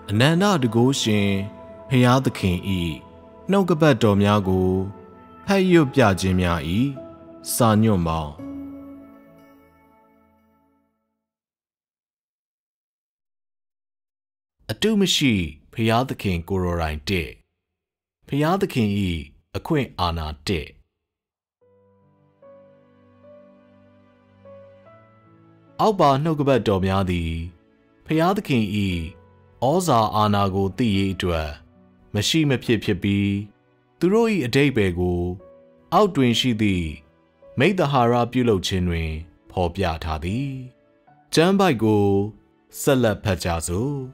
Ananda devotion, Hayathakin e, no gabato miago, Hayu Piajimia e, Sanyo Mao. A dumashi, Hayathakin Gororain de. Hayathakin e, a queen Anna de. Alba no gabato miadi, Hayathakin e. Oza anago the dwa, Mashima pipi, Turoi a day bego, outwin she thee, made the hara bulo chinwe, Popiata thee. Jambai go, Sala pajazo.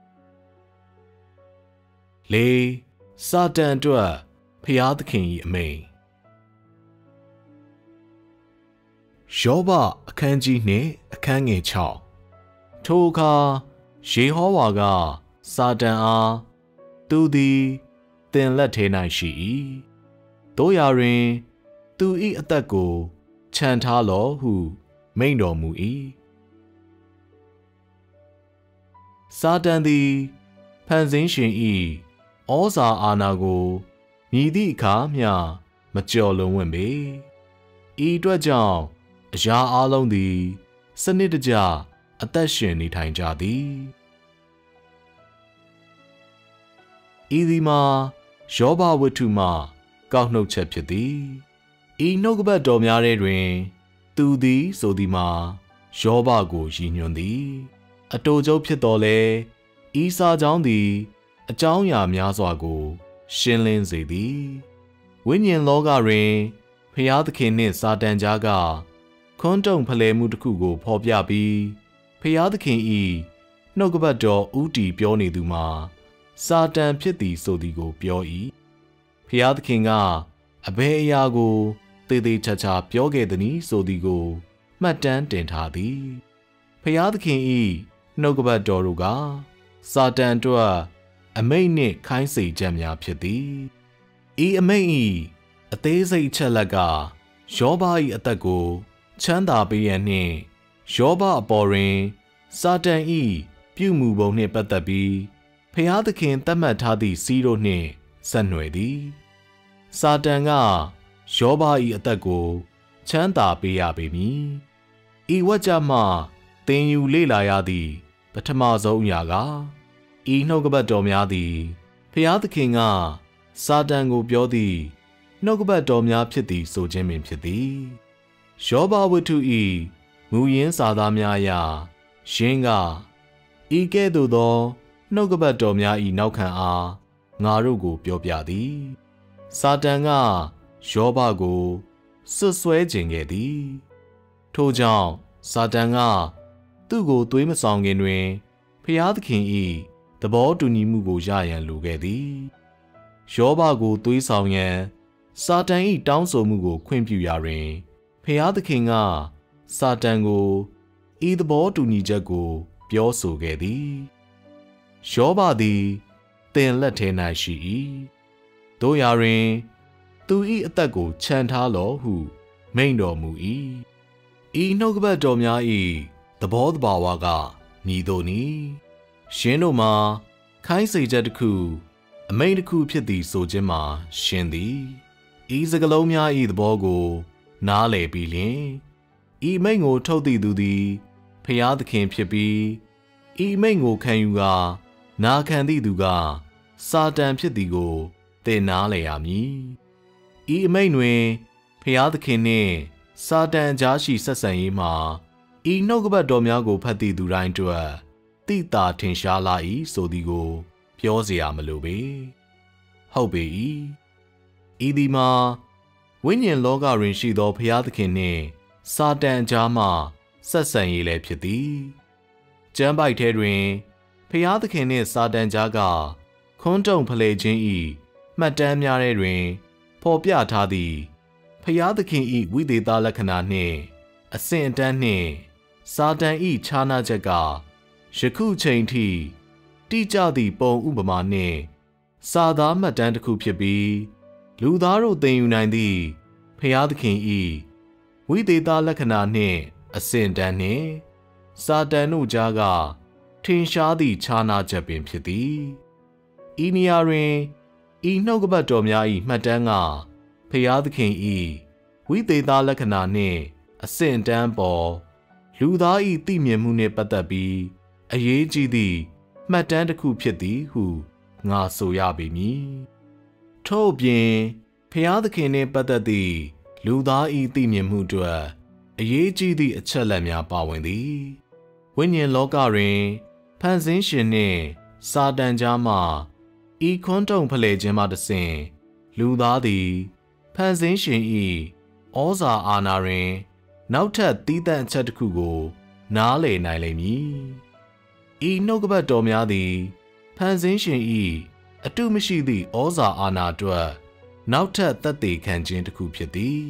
Lay, Satan dwa, Hayathakin me. Shoba a kanji ne, a kange chow. Toka. Shehowaga, Satan Tudi, then let hena she. Doyarin, do eat at the go, Chantalo who, main do mui. Satan the Panzin e, Oza anago, Nidi kam ya, Majolo wimbe. E dwajang, Ja along the, Sanitaja. A dashin ni time jadi. Idima, Shoba wituma, got no chepyadi. E no gaba domyare ring, do thee, so dima, Shoba go union thee. A dojo piedole, Isa down thee, a jonya miazwago, Shinlin zedi. Winyan loga ring, Hayathakin ni Satan jaga, Kondong pale mutukugo popyabi. Hayathakin e, no gabato uti pioni duma, Satan piti sodigo pioi. Hayathakin a beyago, tede chacha pioge dani sodigo, matan dentadi. Hayathakin e, no gabato ruga, Satan toa, a main ne kind say jamia piti. E a main a tese chalaga, Shoba e atago, Chanda be Shoba boring, Satan e, Pumubo ne patabi, Hayathakin tamatadi zero ne, Sanwedi. Satan a, Shoba e atago, Chanda be abimi. E wajama, then you lay layadi, Patamazo yaga. E no gabadomiadi, Hayathakin a, Satan go biodi, no gabadomia piti so jamin piti. Shoba witu e, Muyin Sadamya ya, Shinga, Ike do, no gabadomia e naukan a, Narugo Biobiadi. Satanga, Shoba go, Suswe jingedi. Tojang, Satanga, Tugo Twimasong in rain, Hayathakin e, the ball to Nimugo Jayan Lugedi. Shoba go Twisong yan, Satan e down so mugo quimpu yarin, Hayathakin a, Satango, e the ball to Nijago, Bioso gedi. Shoba di, then let hena she. Doyarin, do eat at the go chantalo who, main do mui. E no gabadomia e, the ball the bawaga, nido ni. Shinoma, kai say jadku, a maid coup pity so jema, shindi. E zagalomia e the bogo, nale billion. E mango told thee do thee, Hayathakin pipi. E mango can you ga, na can thee do ga, Satan pitigo, then nale ami. E mainway, Hayathakin ne, Satan jashi sasayima. E no gabadomiago pati do rain to a, Tita tinshala e so digo, Piozia malube. Hobe e. Idima, Winyan loga rinshi do Hayathakin ne. Satan Jama, Sasan yele piti. Jambai tedrin, Hayathakin ne Satan jaga, Kondong palajin e, Madam yare rin, Popia tadi, Hayathakin e widita lakana ne, a saint dan ne, Satan e chana jaga, Shaku chain tea, Tija di bon ubama ne, Sada madantaku pibi, Ludaro den unandi, Hayathakin e. We did the lakana ne, a sin dan ne, Sadanu jaga, ထင်ရှားသည့်ခြားနာချက်ပင်ဖြစ်သည်ဤနေရာတွင်ဤနှုတ်ကပတ်တော်များ၏မှတ်တမ်းကဖျားသခင်၏ဝိသေသလက္ခဏာနှင့်အဆင့်တန်းပေါ်လူသား၏သိမြင်မှုနှင့်ပတ်သက်ပြီးအရေးကြီးသည့်မှတ်တမ်းတစ်ခုဖြစ်သည်ဟုငါဆိုရပေမည်ထို့ပြင်ဖျားသခင်နှင့်ပတ်သက်သည့်လူသား၏သိမြင်မှုအတွက်အရေးကြီးသည့်အချက်လက်များပါဝင်သည်ဝိညာဉ်လောကတွင်ဖန်ဆင်းရှင်နှင့်စာတန်ကြားမှဤခွန်းတုံဖလှယ်ခြင်းမှတဆင့်လူသားသည်ဖန်ဆင်းရှင်၏ဩဇာအာဏာတွင်နောက်ထပ်သီးသန့်အချက်တစ်ခုကိုနားလည်နိုင်လိမ့်မည်ဤနှုတ်ကပတ်တော်များသည်ဖန်ဆင်းရှင်၏အတုမရှိသည့်ဩဇာအာဏာအတွက်နောက်ထပ်သက်သေခံခြင်းတစ်ခုဖြစ်သည်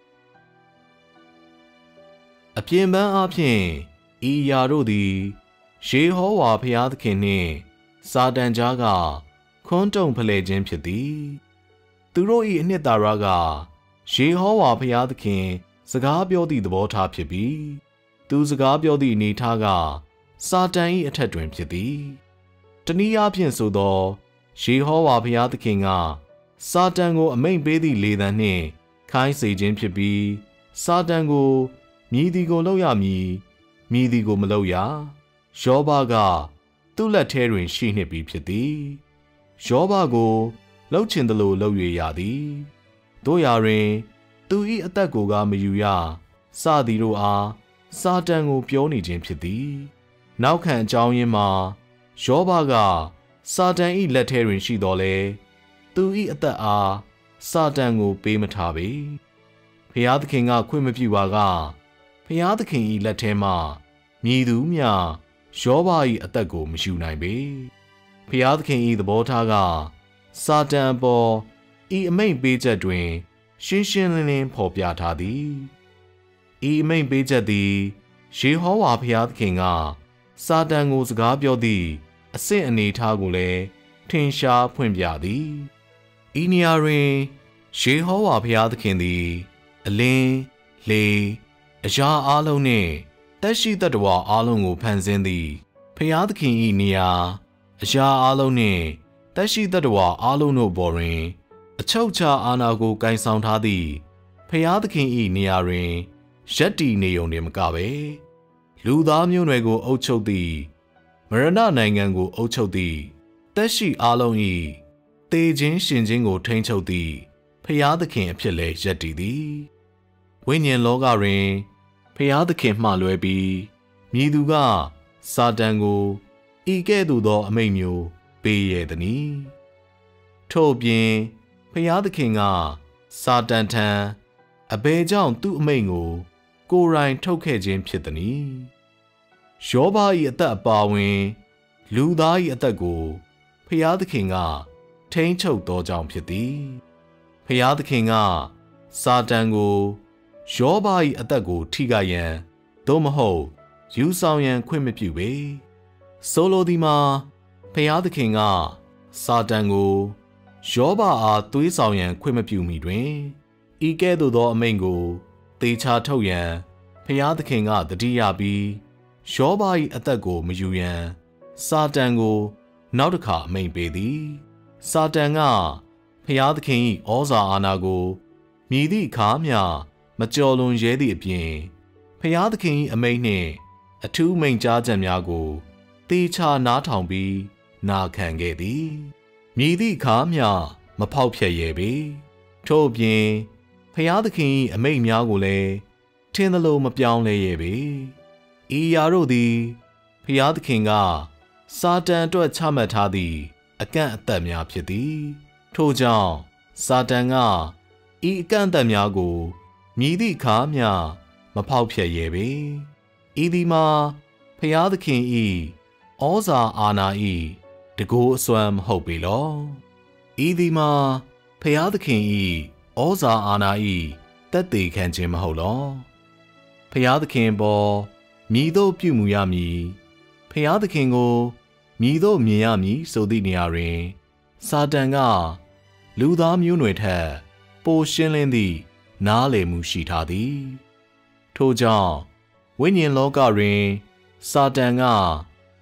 အပြင်ပန်းအားဖြင့်ဤအရာတို့သည်ယေဟောဝါဘုရားသခင်နှင့်စာတန်ကြားကခွန်းတုံဖလှယ်ခြင်းဖြစ်သည်သူတို့၏အနှစ်သာရကယေဟောဝါဘုရားသခင်စကားပြောသည့်သဘောထားဖြစ်ပြီးသူစကားပြောသည့်အနေထားကစာတန်၏အထက်တွင်ဖြစ်သည်တနည်းအားဖြင့်ဆိုသောယေဟောဝါဘုရားသခင်ကစာတန်ကိုအမိန့်ပေးသည့်လေသံနှင့်ခိုင်းစေခြင်းဖြစ်ပြီးစာတန်ကိုမြည်သည်ကိုလုပ်ရမည်မြည်သည်ကိုမလုပ်ရယောဘကသူ့လက်ထဲတွင်ရှိနှင့်ပြီးဖြစ်သည်ယောဘကိုလှုပ်ချင်သလိုလှုပ်၍ရသည်တို့ရာတွင်သူ၏အသက်ကိုကမယူရစသည်တို့အားစာတန်ကိုပြောနေခြင်းဖြစ်သည်နောက်ခံအကြောင်းရင်းမှာယောဘကစာတန်၏လက်ထဲတွင်ရှိတော်လဲသူ၏အသက်အားစာတန်ကိုပေးမထားပေဖျားသခင်ကခွင့်မပြုပါကဖျားသခင်၏လက်ထဲမှမြည်သူမျှယောဘ၏အသက်ကိုမယူနိုင်ပေဖျားသခင်၏သဘောထားကစာတန်ပေါ်ဤအမိန့်ပေးချက်တွင်ရှင်းရှင်းလင်းလင်းဖော်ပြထားသည်ဤအမိန့်ပေးချက်သည်ယေဟောဝါဘုရားသခင်ကစာတန်ကိုစကားပြောသည့်အဆင့်အနေထားကိုလည်းထင်ရှားဖွင့်ပြသည်ဤနေရာတွင်ယေဟောဝါဘုရားသခင်သည်အလင်းလေအရာအလုံးနှင့်တက်ရှိတတ္တဝါအလုံးကိုဖန်ဆင်းသည်ဘုရားသခင်၏နေရာအရာအလုံးနှင့်တက်ရှိတတ္တဝါအလုံးတို့ပေါ်တွင်အချုပ်အခြာအာဏာကိုကိုင်ဆောင်ထားသည့်ဖျားသခင်၏နေရာတွင်ရက်တီနေုံတွင်မကပဲလူသားမျိုးနွယ်ကိုအုပ်ချုပ်သည့်မရဏနိုင်ငံကိုအုပ်ချုပ်သည့်တက်ရှိအားလုံး၏တေခြင်းရှင်ခြင်းကိုထိန်းချုပ်သည့်ဖျားသခင်အဖြစ်လည်းရက်တည်သည်ဝိညာဉ်လောကတွင်ဖျားသခင်မှလွဲပြီးမည်သူကစာတန်ကိုဤကဲ့သို့သောအမိန့်မျိုးပေးရသနည်းထို့ပြင်ဖျားသခင်ကစာတန်ထံအဘယ်ကြောင့်သူ့အမိန့်ကိုယ်တိုင်ထုတ်ခဲ့ခြင်းဖြစ်သနည်းယောဘ၏အသက်အပါဝင်လူသား၏အသက်ကိုဖျားသခင်ကထိန်းချုပ်သောကြောင့်ဖြစ်သည်ဖျားသခင်ကစာတန်ကိုယောဘ၏အသက်ကိုထိခိုက်ရန်သို့မဟုတ်ယူဆောင်ရန်ခွင့်မပြုပေဆိုလိုသည်မှာဖျားသခင်ကစာတန်ကိုယောဘအားသွေးဆောင်ရန်ခွင့်မပြုမီတွင်ဤကဲ့သို့သောအမိန့်ကိုသေချာထုတ်ရန်ဖျားသခင်ကတတိယပြီးယောဘ၏အသက်ကိုမယူရန်စာတန်ကိုနောက်တစ်ခါအမိန့်ပေးသည်စာတန်ကဖျားသခင်၏ဩဇာအာဏာကိုမြည်သည့်အခါမျှမကျော်လွန်ရဲသည့်အပြင်ဖျားသခင်၏အမိန့်နှင့်အထူးမိန့်ကြားချက်များကိုသေချာနားထောင်ပြီးနာခံခဲ့သည်မြည်သည့်အခါမျှမဖောက်ဖျက်ရဲပေထို့အပြင်ဖျားသခင်၏အမိန့်များကိုလည်းထင်သလိုမပြောင်းလဲရဲပေဤအရာတို့သည်ဖျားသခင်ကစာတန်အတွက်ချမှတ်ထားသည့်အကန့်အသတ်များဖြစ်သည်ထို့ကြောင့်စာတန်ကဤအကန့်အသတ်များကိုမြည်သည့်အခါမျှမဖောက်ဖျက်ရဲပေဤသည်မှာဖျားသခင်၏ဩဇာအာဏာ၏တကိုးအစွမ်းမဟုတ်ပေလောဤသည်မှာဖျားသခင်၏ဩဇာအာဏာ၏သက်သေခံခြင်းမဟုတ်လောဖျားသခင်ပေါ်မြည်သို့ပြုမူရမည်ဖျားသခင်ကိုမြည်သို့မြင်ရမည်ဆိုသည့်နေရာတွင်စာတန်ကလူသားမျိုးနွယ်ထက်ပိုရှင်းလင်းသည့်နားလည်မှုရှိထားသည်ထို့ကြောင့်ဝိညာဉ်လောကတွင်စာတန်ကဖ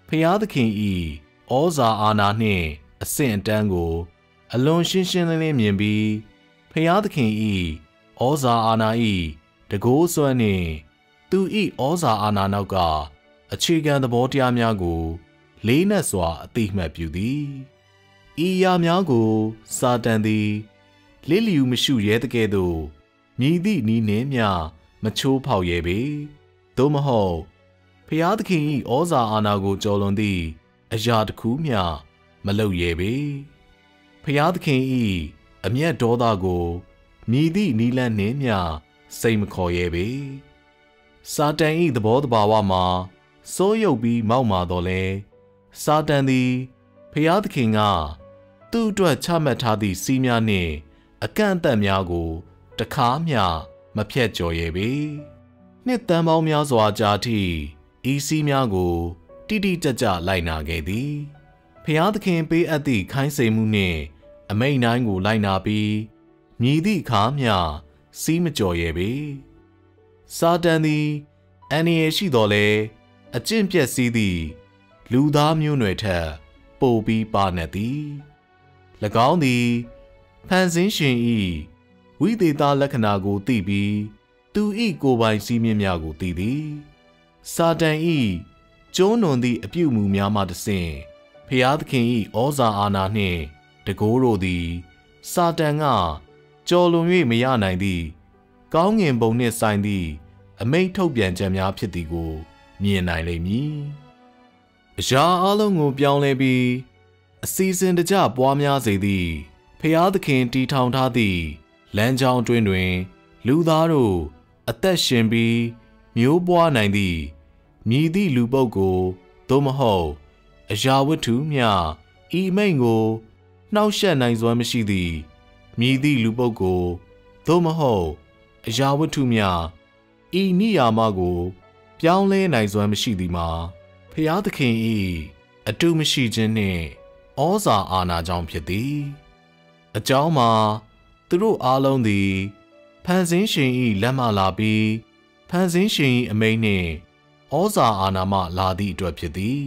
ဖျားသခင်ဤဩဇာအာဏာနှင့်အဆင့်အတန်းကိုအလွန်ရှင်းရှင်းလင်းလင်းမြင်ပြီးဖျားသခင်ဤဩဇာအာဏာဤတကိုးစွမ်းနှင့်သူဤဩဇာအာဏာနောက်ကအခြေခံသဘောတရားများကိုလေးနက်စွာအသိမှတ်ပြုသည်ဤအရာများကိုစာတန်သည်လစ်လျူမရှုရဲတကဲ့သို့မြည်သည့်နည်းနှင့်မျှမချိုးဖောက်ရဲပေသို့မဟုတ်ဖျားသခင်ဤဩဇာအာဏာကိုကျော်လွန်သည့်အရာတစ်ခုမျှမလုပ်ရဲပေဖျားသခင်ဤအမျက်ဒေါသကိုမြည်သည့်နီးလန်းနှင့်မျှစိတ်မခေါ်ရဲပေစာတန်ဤသဘောတဘာဝမှာစိုးရုပ်ပြီးမောက်မာတော့လဲစာတန်သည်ဖျားသခင်ကသူ့အတွက်ချမှတ်ထားသည့်စီးများနှင့်အကန့်အသတ်များကိုတခါမျှမဖြတ်ကျော်ရဲပေနှစ်သန်းပေါင်းများစွာကြာထိဤစီးများကိုတိတိကျကျလိုက်နာခဲ့သည်ဖျားသခင်ပေးအပ်သည့်ခိုင်းစေမှုနှင့်အမိန့်တိုင်းကိုလိုက်နာပြီးမြည်သည့်အခါမျှစီးမကျော်ရဲပေစာတန်သည်အန္တရာယ်ရှိတော်လဲအကျင့်ပျက်စီးသည့်လူသားမျိုးနွယ်ထက်ပိုပြီးပါနတ်သည်၎င်းသည်ဖန်ဆင်းရှင်ဤဝိသေသလက္ခဏာကိုသိပြီးသူဤကိုယ်ပိုင်စည်းမျဉ်းများကိုသိသည်စာတန်ဤကျိုးနွန်သည့်အပြုအမူများမှတဆင့်ဖျားသခင်ဤဩဇာအာဏာနှင့်တကိုးတို့သည်စာတန်ကကျော်လွန်၍မရနိုင်သည့်ကောင်းငင်ဘုံနှင့်ဆိုင်သည့်အမိန့်ထုတ်ပြန်ချက်များဖြစ်သည်ကိုမြင်နိုင်လိမ့်မည်အရာအလုံးကိုပြောင်းလဲပြီးအစီအစဉ်တကျပွားများစေသည့်ဖျားသခင်တီထောင်ထားသည့်လမ်းကြောင်းတွင်လူသားတို့အသက်ရှင်ပြီးမျိုးပွားနိုင်သည့်မြည်သည့်လူပုဂ္ဂိုလ်သို့မဟုတ်အရာဝတ္ထုမျှဤမိန့်ကိုနှောက်ယှက်နိုင်စွမ်းမရှိသည့်မြည်သည့်လူပုဂ္ဂိုလ်သို့မဟုတ်အရာဝတ္ထုမျှဤနိယာမကိုပြောင်းလဲနိုင်စွမ်းမရှိသည်မှာဖျားသခင်ဤအတုမရှိခြင်းနှင့်ဩဇာအာဏာကြောင့်ဖြစ်သည်အကြောင်းမှာသူတို့အားလုံးသည်ဖန်ဆင်းရှင်ဤလက်မှလာပြီးဖန်ဆင်းရှင်ဤအမိန့်နှင့်ဩဇာအာဏာမှလာသည့်အတွက်ဖြစ်သည်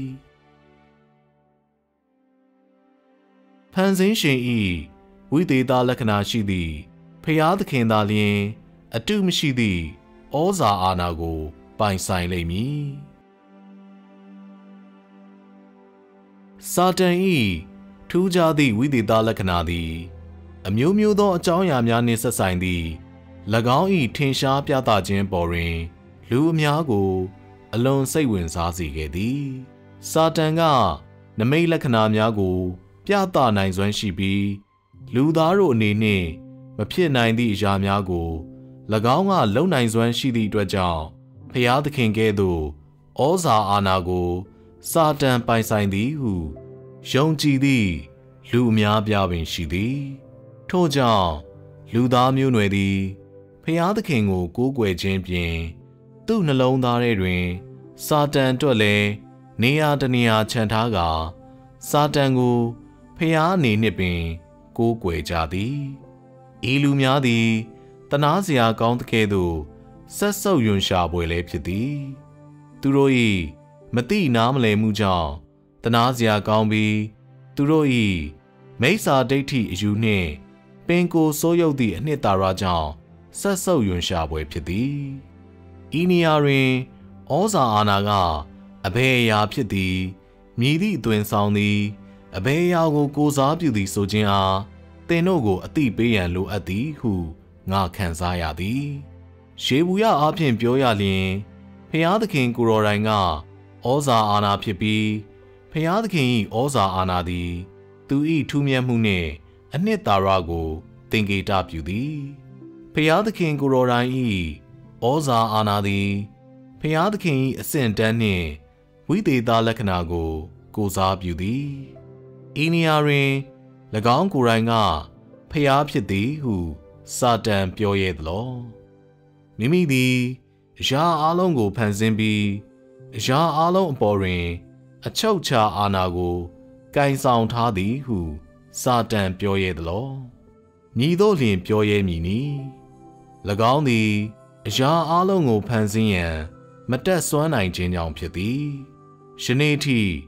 ဖန်ဆင်းရှင်ဤဝိသေသလက္ခဏာရှိသည့်ဖျားသခင်သာလျှင်အတုမရှိသည့်ဩဇာအာဏာကိုပိုင်ဆိုင်လိမ့်မည်စာတန်ဤထူးခြားသည့်ဝိသေသလက္ခဏာသည်အမျိုးမျိုးသောအကြောင်းအရာများနှင့်ဆက်ဆိုင်သည့်၎င်း၏ထင်ရှားပြသခြင်းပေါ်တွင်လူအများကိုအလွန်စိတ်ဝင်စားစေခဲ့သည်စာတန်ကနမိတ်လက္ခဏာများကိုပြသနိုင်စွမ်းရှိပြီးလူသားတို့အနေနှင့်မဖြစ်နိုင်သည့်အရာများကို၎င်းကလုံနိုင်စွမ်းရှိသည့်အတွက်ကြောင့်ဖျားသခင်ကဲ့သို့ဩဇာအာဏာကိုစာတန်ပိုင်ဆိုင်သည်ဟုယုံကြည်သည့်လူအများပြားပင်ရှိသည်ထို့ကြောင့်လူသားမျိုးနွယ်သည်ဖျားသခင်ကိုကိုးကွယ်ခြင်းဖြင့်သူ့နှလုံးသားထဲတွင်စာတန်အတွက်လည်းနေရာတနေရာခြံထားကာစာတန်ကိုဖျားအနေနှင့်ပင်ကိုးကွယ်ကြသည်ဤလူများသည်တနာစရာကောင်းသကဲ့သို့ဆက်ဆုပ်ယွန်ရှာပွေလည်းဖြစ်သည်သူတို့၏မတိနားမလည်မှုကြောင့်တနာစရာကောင်းပြီးသူတို့၏မိစ္ဆာဒိဋ္ဌိအယူနှင့်ပင်ကိုယ်ဆိုးရုပ်သည့်အနှစ်သာရကြောင့်ဆက်ဆုပ်ယွန်ရှာပွေဖြစ်သည်ဤနေရာတွင်ဩဇာအာဏာကအဘယ်အရာဖြစ်သည်မြည်သည့်အသွင်ဆောင်သည်အဘယ်အရာကိုကိုးစားပြုသည်ဆိုခြင်းအားသင်တို့ကိုအသိပေးရန်လိုအပ်သည်ဟုငါခံစားရသည်ရှေးဘူးရအားဖြင့်ပြောရလျင်ဖျားသခင်ကိုယ်တော်တိုင်ကဩဇာအာဏာဖြစ်ပြီးဖျားသခင်၏ဩဇာအာဏာသည်သူ၏ထူးမြတ်မှုနှင့်အနှစ်သာရကိုသင်္ကေတပြုသည်ဖျားသခင်ကိုယ်တော်တိုင်၏ဩဇာအာဏာသည်ဖျားသခင်၏အဆင့်တန်းနှင့်ဝိသေသလက္ခဏာကိုကိုးစားပြုသည်ဤနေရာတွင်၎င်းကိုယ်တိုင်ကဖျားဖြစ်သည်ဟုစာတန်ပြောရဲသလောမိမိသည်အရာအလုံးကိုဖန်ဆင်းပြီးအရာအလုံးအပေါ်တွင်အချုပ်ချာအာဏာကိုကင်ဆောင်ထားသည်ဟုစာတန်ပြောရဲသလောမည်သို့လျှင်ပြောရဲမည်နည်း၎င်းသည်အရာအလုံးကိုဖန်ဆင်းရန်မတက်ဆွမ်းနိုင်ခြင်းကြောင့်ဖြစ်သည်ယနေ့ထိ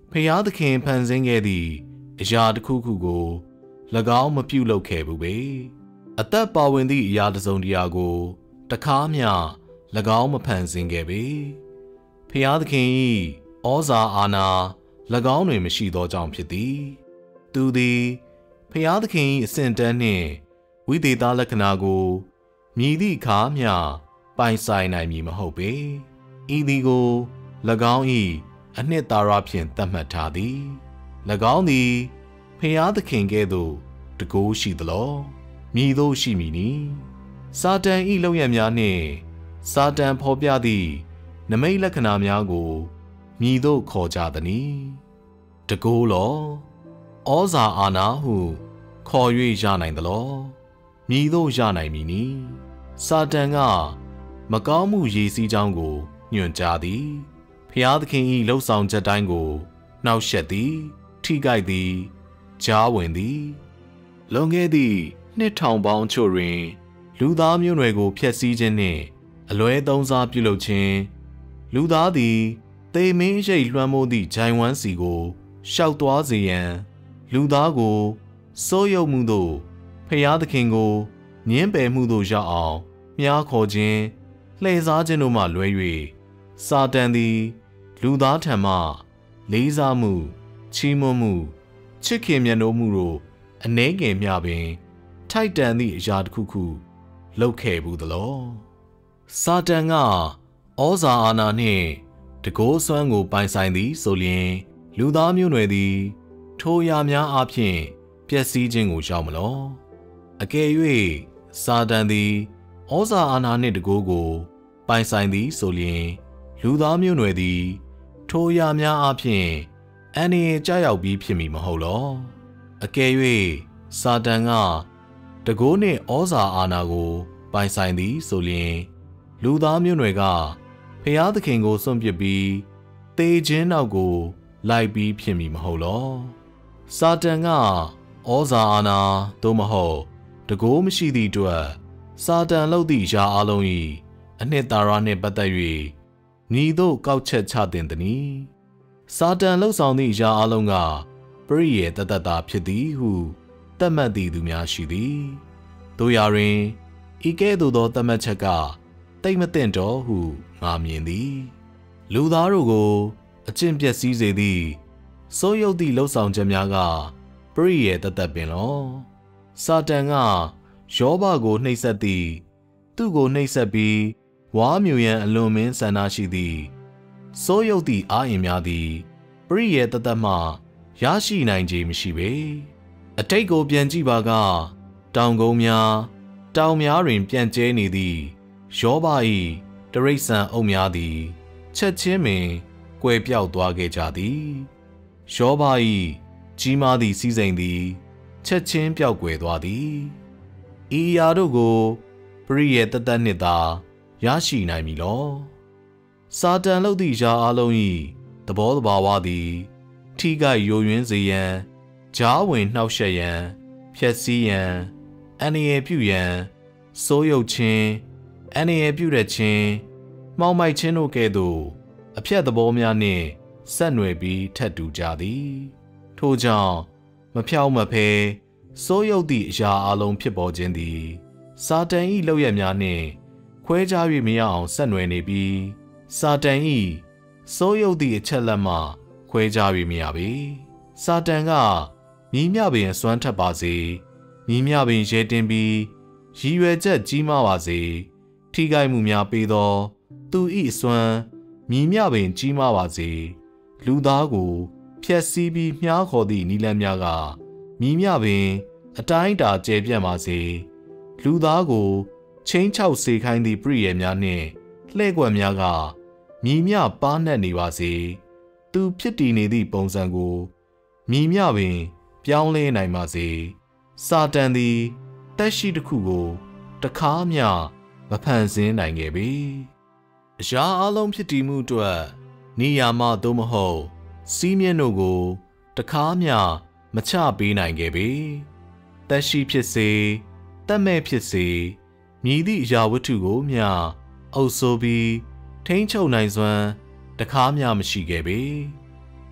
ဖျားသခင်ဖန်ဆင်းခဲ့သည့်အရာတစ်ခုခုကို၎င်းမပြုလုပ်ခဲ့ဘူးပဲအသက်ပါဝင်သည့်အရာတစ်စုံတစ်ရာကိုတခါမျှ၎င်းမဖန်ဆင်းခဲ့ပေဖျားသခင်၏ဩဇာအာဏာ၎င်းတွင်မရှိသောကြောင့်ဖြစ်သည်သူသည်ဖျားသခင်၏အစဉ်တန်းနှင့်ဝိသေသလက္ခဏာကိုမြည်သည့်အခါမျှပိုင်ဆိုင်နိုင်မည်မဟုတ်ပေဤသည်ကို၎င်း၏အနှစ်သာရဖြင့်သတ်မှတ်ထားသည်၎င်းသည်ဖျားသခင်ကဲ့သို့တကိုးရှိသလောမြည်သို့ရှိမည်နီစာတန်၏လုပ်ရများနှင့်စာတန်ဖော်ပြသည့်နမိတ်လက္ခဏာများကိုမြည်သို့ခေါ်ကြသည်တကိုးလောဩဇာအာဏာဟုခေါ်၍ရနိုင်သလောမြည်သို့ရနိုင်မည်နီစာတန်ကမကောင်းမှုရည်စည်းကြောင်းကိုညွှန်ကြားသည်ဖျားသခင်၏လှုပ်ဆောင်ချက်တိုင်းကိုနှောက်ယှက်သည်ထိခိုက်သည်ကြားဝင်သည်လွန်ခဲ့သည့်နှစ်ထောင်ပေါင်းချို့တွင်လူသားမျိုးနွယ်ကိုဖျက်ဆီးခြင်းနှင့်အလွဲသုံးစားပြုလုပ်ခြင်းလူသားသည်သေမင်းရိပ်လွှမ်းမိုးသည့်ဂျိုင်ဝမ်းစီကိုရှောက်သွားစေရန်လူသားကိုစိုးရုပ်မှုသို့ဖျားသခင်ကိုညှင်းပယ်မှုသို့ရောက်အောင်မြားခေါ်ခြင်းလှည့်စားခြင်းတို့မှလွဲ၍စာတန်သည်လူသားထံမှလေးစားမှုချီးမွမ်းမှုချစ်ခင်မြတ်နိုးမှုတို့အနှဲငယ်မျှပင်ထိုက်တန်သည့်အရာတစ်ခုခုလုပ်ခဲ့ဘူးသလောစာတန်ကဩဇာအာဏာနှင့်တကိုးစွမ်းကိုပိုင်ဆိုင်သည်ဆိုလျှင်လူသားမျိုးနွယ်သည်ထိုအရာများအားဖြင့်ပျက်စီးခြင်းကိုရောက်မလောအကယ်၍စာတန်သည်ဩဇာအာဏာနှင့်တကိုးကိုပိုင်ဆိုင်သည်ဆိုလျှင်လူသားမျိုးနွယ်သည်ထိုအရာများအားဖြင့်အန္တရာယ်ကျရောက်ပြီးဖြစ်မည်မဟုတ်လောအကယ်၍စာတန်ကတကိုးနှင့်ဩဇာအာဏာကိုပိုင်ဆိုင်သည်ဆိုလျှင်လူသားမျိုးနွယ်ကဖျားသခင်ကိုစွန့်ပစ်ပြီးသေခြင်းနောက်ကိုလိုက်ပြီးဖြစ်မည်မဟုတ်လောစာတန်ကဩဇာအာဏာသို့မဟုတ်တကိုးမရှိသည့်အတွက်စာတန်လုပ်သည့်အရာအလုံး၏အနှစ်သာရနှင့်ပတ်သက်၍ညီတို့ကောက်ချက်ချတင်သည်။စာတန်လှုပ်ဆောင်သည့်အရာအလုံးကပရိယေတသက်သာဖြစ်သည်ဟုသတ်မှတ်သည့်သူများရှိသည်။တို့ရာတွင်ဤကဲ့သို့သောသတ်မှတ်ချက်ကတိတ်မသင့်တော်ဟုငါမြင်သည်။လူသားတို့ကိုအကျင့်ပျက်စီးစေသည့်စိုးရုပ်သည့်လှုပ်ဆောင်ချက်များကပရိယေတသက်ပင်လော။စာတန်ကယောဘကိုနှိပ်စက်သည်သူ့ကိုနှိပ်စက်ပြီးဝါမြူရန်အလွန်မင်းဆန္ဒရှိသည်စိုးရုပ်သည့်အာရင်များသည်ပရိယေတသက်မှရရှိနိုင်ခြင်းမရှိပေအတိတ်ကိုပြန်ကြည့်ပါကတောင်ကုန်းများတောင်များတွင်ပြန့်ကျဲနေသည့်ယောဘ၏တရိษံအုပ်များသည်ချက်ချင်းပင်ကွယ်ပြောက်သွားခဲ့ကြသည်ယောဘ၏ကြီးမားသည့်စီးစိမ်သည်ချက်ချင်းပျောက်ကွယ်သွားသည်ဤအရာတို့ကိုပရိယေတသက်နှင့်သာရရှိနိုင်မည်လောစာတန်လုပ်သည့်အရာအလုံး၏သဘောတဘာဝသည်ထိခိုက်ယိုယွင်းစေရန်ကြားဝင်နှောက်ယှက်ရန်ဖျက်ဆီးရန်အန္တရာယ်ပြုရန်စိုးရုပ်ခြင်းအန္တရာယ်ပြုတဲ့ခြင်းမှောင်မိုက်ခြင်းတို့ကဲ့သို့အဖြတ်သဘောများနှင့်ဆက်နွယ်ပြီးထပ်တူကြသည်ထို့ကြောင့်မဖြောင့်မဖဲစိုးရုပ်သည့်အရာအလုံးဖြစ်ပေါ်ခြင်းသည်စာတန်၏လုပ်ရက်များနှင့်ခွဲခြား၍မရအောင်ဆက်နွယ်နေပြီးစာတန်၏စိုးရုပ်သည့်အချက်လက်မှခွဲခြား၍မရပေစာတန်ကမြည်မြပင်အစွမ်းထက်ပါစေမြည်မြပင်ရဲတင်ပြီးရည်ရွယ်ချက်ကြီးမားပါစေထိခိုက်မှုများပေးသောသူ၏အစွမ်းမြည်မြပင်ကြီးမားပါစေလူသားကိုဖျက်ဆီးပြီးမြားခေါ်သည့်နိလန်းများကမြည်မြပင်အတိုင်းအတာကျယ်ပြန့်ပါစေလူသားကိုချင်းချောက်စေခိုင်းသည့်ပရိယေများနှင့်လှဲ့ကွက်များကမြည်မြပါးနှက်နေပါစေသူဖြစ်တည်နေသည့်ပုံစံကိုမြည်မြပင်ပြောင်းလဲနိုင်ပါစေစာတန်သည်တက်ရှိတစ်ခုကိုတခါမျှမဖန်ဆင်းနိုင်ခဲ့ပေအရာအလုံးဖြစ်တည်မှုအတွက်နေရာမှသို့မဟုတ်စီးမြင့်တို့ကိုတခါမျှမချပေးနိုင်ခဲ့ပေတက်ရှိဖြစ်စေတက်မဲ့ဖြစ်စေမြည်သည့်အရာဝတ္ထုကိုမျှအုပ်ဆိုးပြီးထိန်းချုပ်နိုင်စွမ်းတခါမျှမရှိခဲ့ပေ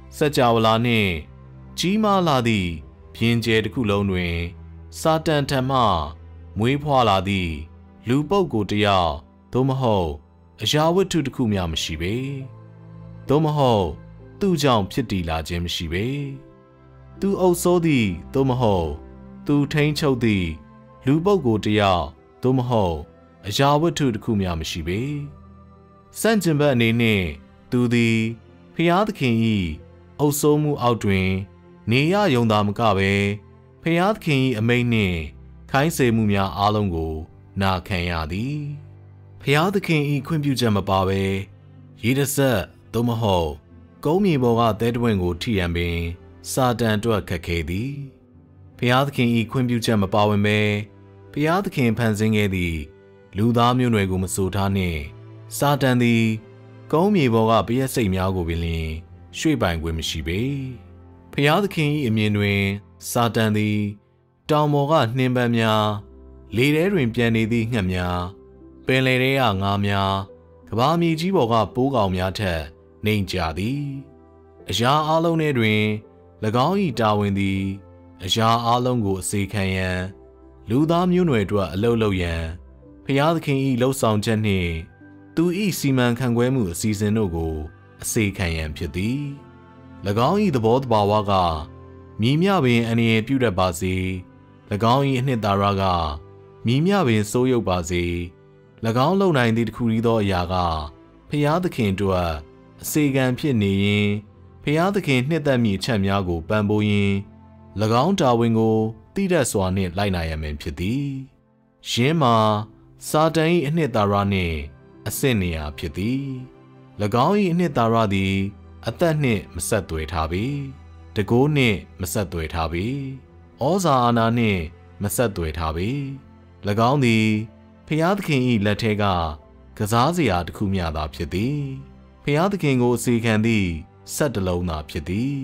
စကြဝဠာနှင့်ကြီးမားလာသည့်ပြင်ကျဲတစ်ခုလုံးတွင်စာတန်ထံမှမွေးဖွားလာသည့်လူပုဂ္ဂိုလ်တစ်ယောက်သို့မဟုတ်အရာဝတ္ထုတစ်ခုမျှမရှိပေသို့မဟုတ်သူ့ကြောင့်ဖြစ်တည်လာခြင်းမရှိပေသူအုပ်စိုးသည့်သို့မဟုတ်သူထိန်းချုပ်သည့်လူပုဂ္ဂိုလ်တစ်ယောက်သို့မဟုတ်အရာဝတ္ထုတစ်ခုမျှမရှိပေစန့်ကျင်ဘက်အနေနှင့်သူသည်ဖျားသခင်၏အုပ်စိုးမှုအောက်တွင်နေရယုံသာမကပဲဖျားသခင်၏အမိန့်နှင့်ခိုင်းစေမှုများအားလုံးကိုနာခံရသည်ဖျားသခင်၏ခွင့်ပြုချက်မပါဘဲရေတဆက်သို့မဟုတ်ကုန်းမြေပေါ်ကသဲတဝင်းကိုထိရန်ပင်စာတန်အတွက်ခက်ခဲသည်ဖျားသခင်၏ခွင့်ပြုချက်မပါဝင်ပဲဖျားသခင်ဖန်ဆင်းခဲ့သည့်လူသားမျိုးနွယ်ကိုမဆိုထားနှင့်စာတန်သည်ကုန်းမြေပေါ်ကပရက်စိတ်များကိုပင်လျှင်ရွှေ့ပိုင်ခွင့်မရှိပေဖျားသခင်၏အမြင်တွင်စာတန်သည်တောင်ပေါ်ကနှင်းပန်းများလေထဲတွင်ပြန်နေသည့်ငှက်များပင်လယ်ထဲကငါးများကမ္ဘာမြေကြီးပေါ်ကပိုးကောင်များထက်နှိမ်ကြသည်အရာအလုံးထဲတွင်၎င်း၏တာဝန်သည်အရာအလုံးကိုအစေခံရန်လူသားမျိုးနွယ်တို့အလုပ်လုပ်ရန်ဖျားသခင်၏လှုပ်ဆောင်ချက်နှင့်သူ၏စီမံခန့်ခွဲမှုအစီအစဉ်တို့ကိုအစေခံရန်ဖြစ်သည်၎င်း၏သဘောတဘာဝကမြည်မြပင်အန္တရာယ်ပြုတတ်ပါစေ၎င်း၏အနှစ်သာရကမြည်မြပင်စိုးရုပ်ပါစေ၎င်းလုံနိုင်သည့်တစ်ခုတည်းသောအရာကဖျားသခင်တို့အစေခံဖြစ်နေရင်ဖျားသခင်နှစ်သက်မိအချက်များကိုပံ့ပိုးရင်း၎င်းတာဝန်ကိုတည်တတ်စွာနှင့်လိုက်နိုင်ရမည်ဖြစ်သည်ယင်းမှာစာတန်၏အနှစ်သာရနှင့်အဆင့်နေရာဖြစ်သည်၎င်း၏အနှစ်သာရသည်အသက်နှင့်မဆက်သွယ်ထားပေတကိုးနှင့်မဆက်သွယ်ထားပေဩဇာအာဏာနှင့်မဆက်သွယ်ထားပေ၎င်းသည်ဖျားသခင်၏လက်ထဲကကစားစရာတစ်ခုမျှသာဖြစ်သည်ဖျားသခင်ကိုအစေခံသည့်ဆက်တလုံးသာဖြစ်သည်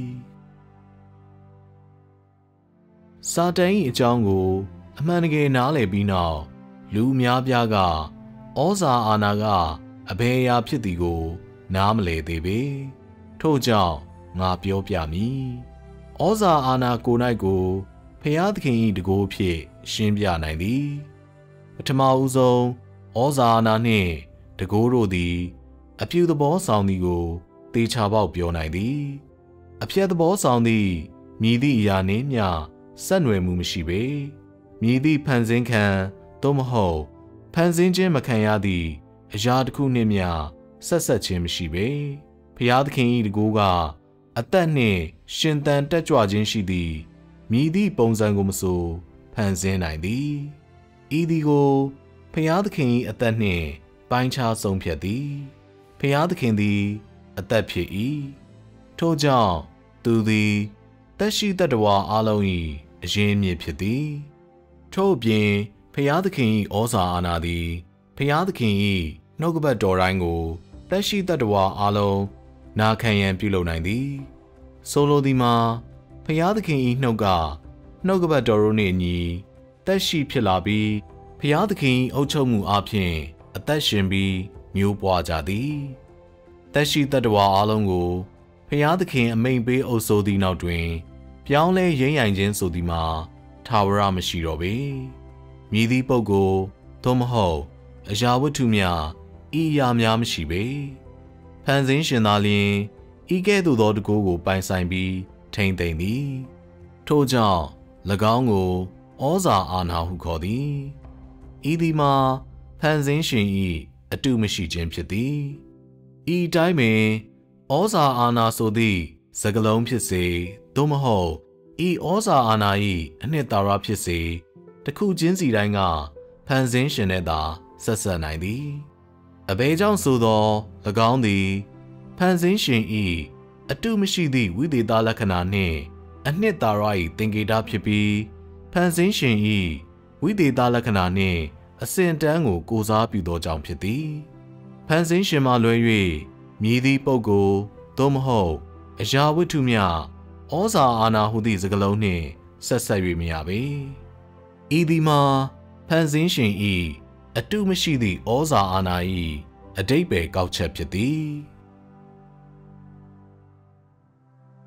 စာတန်၏အကြောင်းကိုအမှန်တကယ်နားလည်ပြီးနောက်လူအများပြားကဩဇာအာဏာကအဘယ်အရာဖြစ်သည်ကိုနားမလည်သေးပေထို့ကြောင့်ငါပြောပြမည်ဩဇာအာဏာကိုယ်၌ကိုဖျားသခင်၏တကိုးဖြင့်ရှင်းပြနိုင်သည်ပထမဦးဆုံးဩဇာအာဏာနှင့်တကိုးတို့သည်အပြုသဘောဆောင်သည်ကိုသေချာပေါက်ပြောနိုင်သည်အဖြတ်သဘောဆောင်သည့်မြည်သည့်အရာနှင့်မျှဆက်နွယ်မှုမရှိပေမြည်သည့်ဖန်ဆင်းခံသို့မဟုတ်ဖန်ဆင်းခြင်းမခံရသည့်အရာတစ်ခုနှင့်မျှဆက်ခြင်းမရှိပေဖျားသခင်၏တကိုးကအသက်နှင့်ရှင်သန်တက်ကြွခြင်းရှိသည့်မြည်သည့်ပုံစံကိုမဆိုဖန်ဆင်းနိုင်သည်ဤသည်ကိုဖျားသခင်၏အသက်နှင့်ပိုင်းခြားဆုံးဖြတ်သည်ဖျားသခင်သည်အသက်ဖြစ်၏ထို့ကြောင့်သူသည်သက်ရှိတတ္တဝါအလုံး၏အရင်းမြစ်ဖြစ်သည်ထို့အပြင်ဖျားသခင်၏ဩဇာအာဏာသည်ဖျားသခင်၏နှုတ်ကပတ်တော်တိုင်းကိုသက်ရှိတတ္တဝါအလုံးနာခံရန်ပြုလုပ်နိုင်သည်ဆိုလိုသည်မှာဖျားသခင်၏နှုတ်ကပတ်တော်တို့နှင့်အညီသက်ရှိဖြစ်လာပြီးဖျားသခင်၏အုပ်ချုပ်မှုအပြင်အသက်ရှင်ပြီးမျိုးပွားကြသည်သက်ရှိတတ္တဝါအလုံးကိုဖျားသခင်အမိန့်ပေးအုပ်စိုးသည့်နောက်တွင်ပြောင်းလဲရိမ့်ရိုင်ခြင်းဆိုသည်မှာထာဝရမရှိတော့ပေမည်သည့်ပုဂ္ဂိုလ်သို့မဟုတ်အရာဝတ္ထုများဤအရာများမရှိပေဖန်ဆင်းရှင်သာလျှင်ဤကဲ့သို့သောတကိုးကိုပိုင်ဆိုင်ပြီးထိမ့်သိမ့်သည်ထို့ကြောင့်၎င်းကိုဩဇာအာဏာဟုခေါ်သည်ဤသည်မှာဖန်ဆင်းရှင်၏အတုမရှိခြင်းဖြစ်သည်ဤတိုင်းပင်ဩဇာအာဏာဆိုသည့်စကားလုံးဖြစ်စေသို့မဟုတ်ဤဩဇာအာဏာ၏အနှစ်သာရဖြစ်စေတစ်ခုချင်းစီတိုင်းကဖန်ဆင်းရှင်နဲ့သာဆက်ဆက်နိုင်သည်အဘယ်ကြောင့်ဆိုသော၎င်းသည်ဖန်ဆင်းရှင်၏အတုမရှိသည့်ဝိသေသလက္ခဏာနှင့်အနှစ်သာရ၏သင်္ကေတဖြစ်ပြီးဖန်ဆင်းရှင်၏ဝိသေသလက္ခဏာနှင့်အစဉ်တန်းကိုကိုးစားပြုသောကြောင့်ဖြစ်သည်ဖန်ဆင်းရှင်မှလွဲ၍မည်သည့်ပုဂ္ဂိုလ်သို့မဟုတ်အရာဝတ္ထုမျှဩဇာအာဏာဟုသည့်စကားလုံးနှင့်ဆက်ဆက်၍မရပေဤသည်မှာဖန်ဆင်းရှင်၏အတုမရှိသည့်ဩဇာအာဏာ၏အဓိပ္ပာယ်ကောက်ချက်ဖြစ်သည်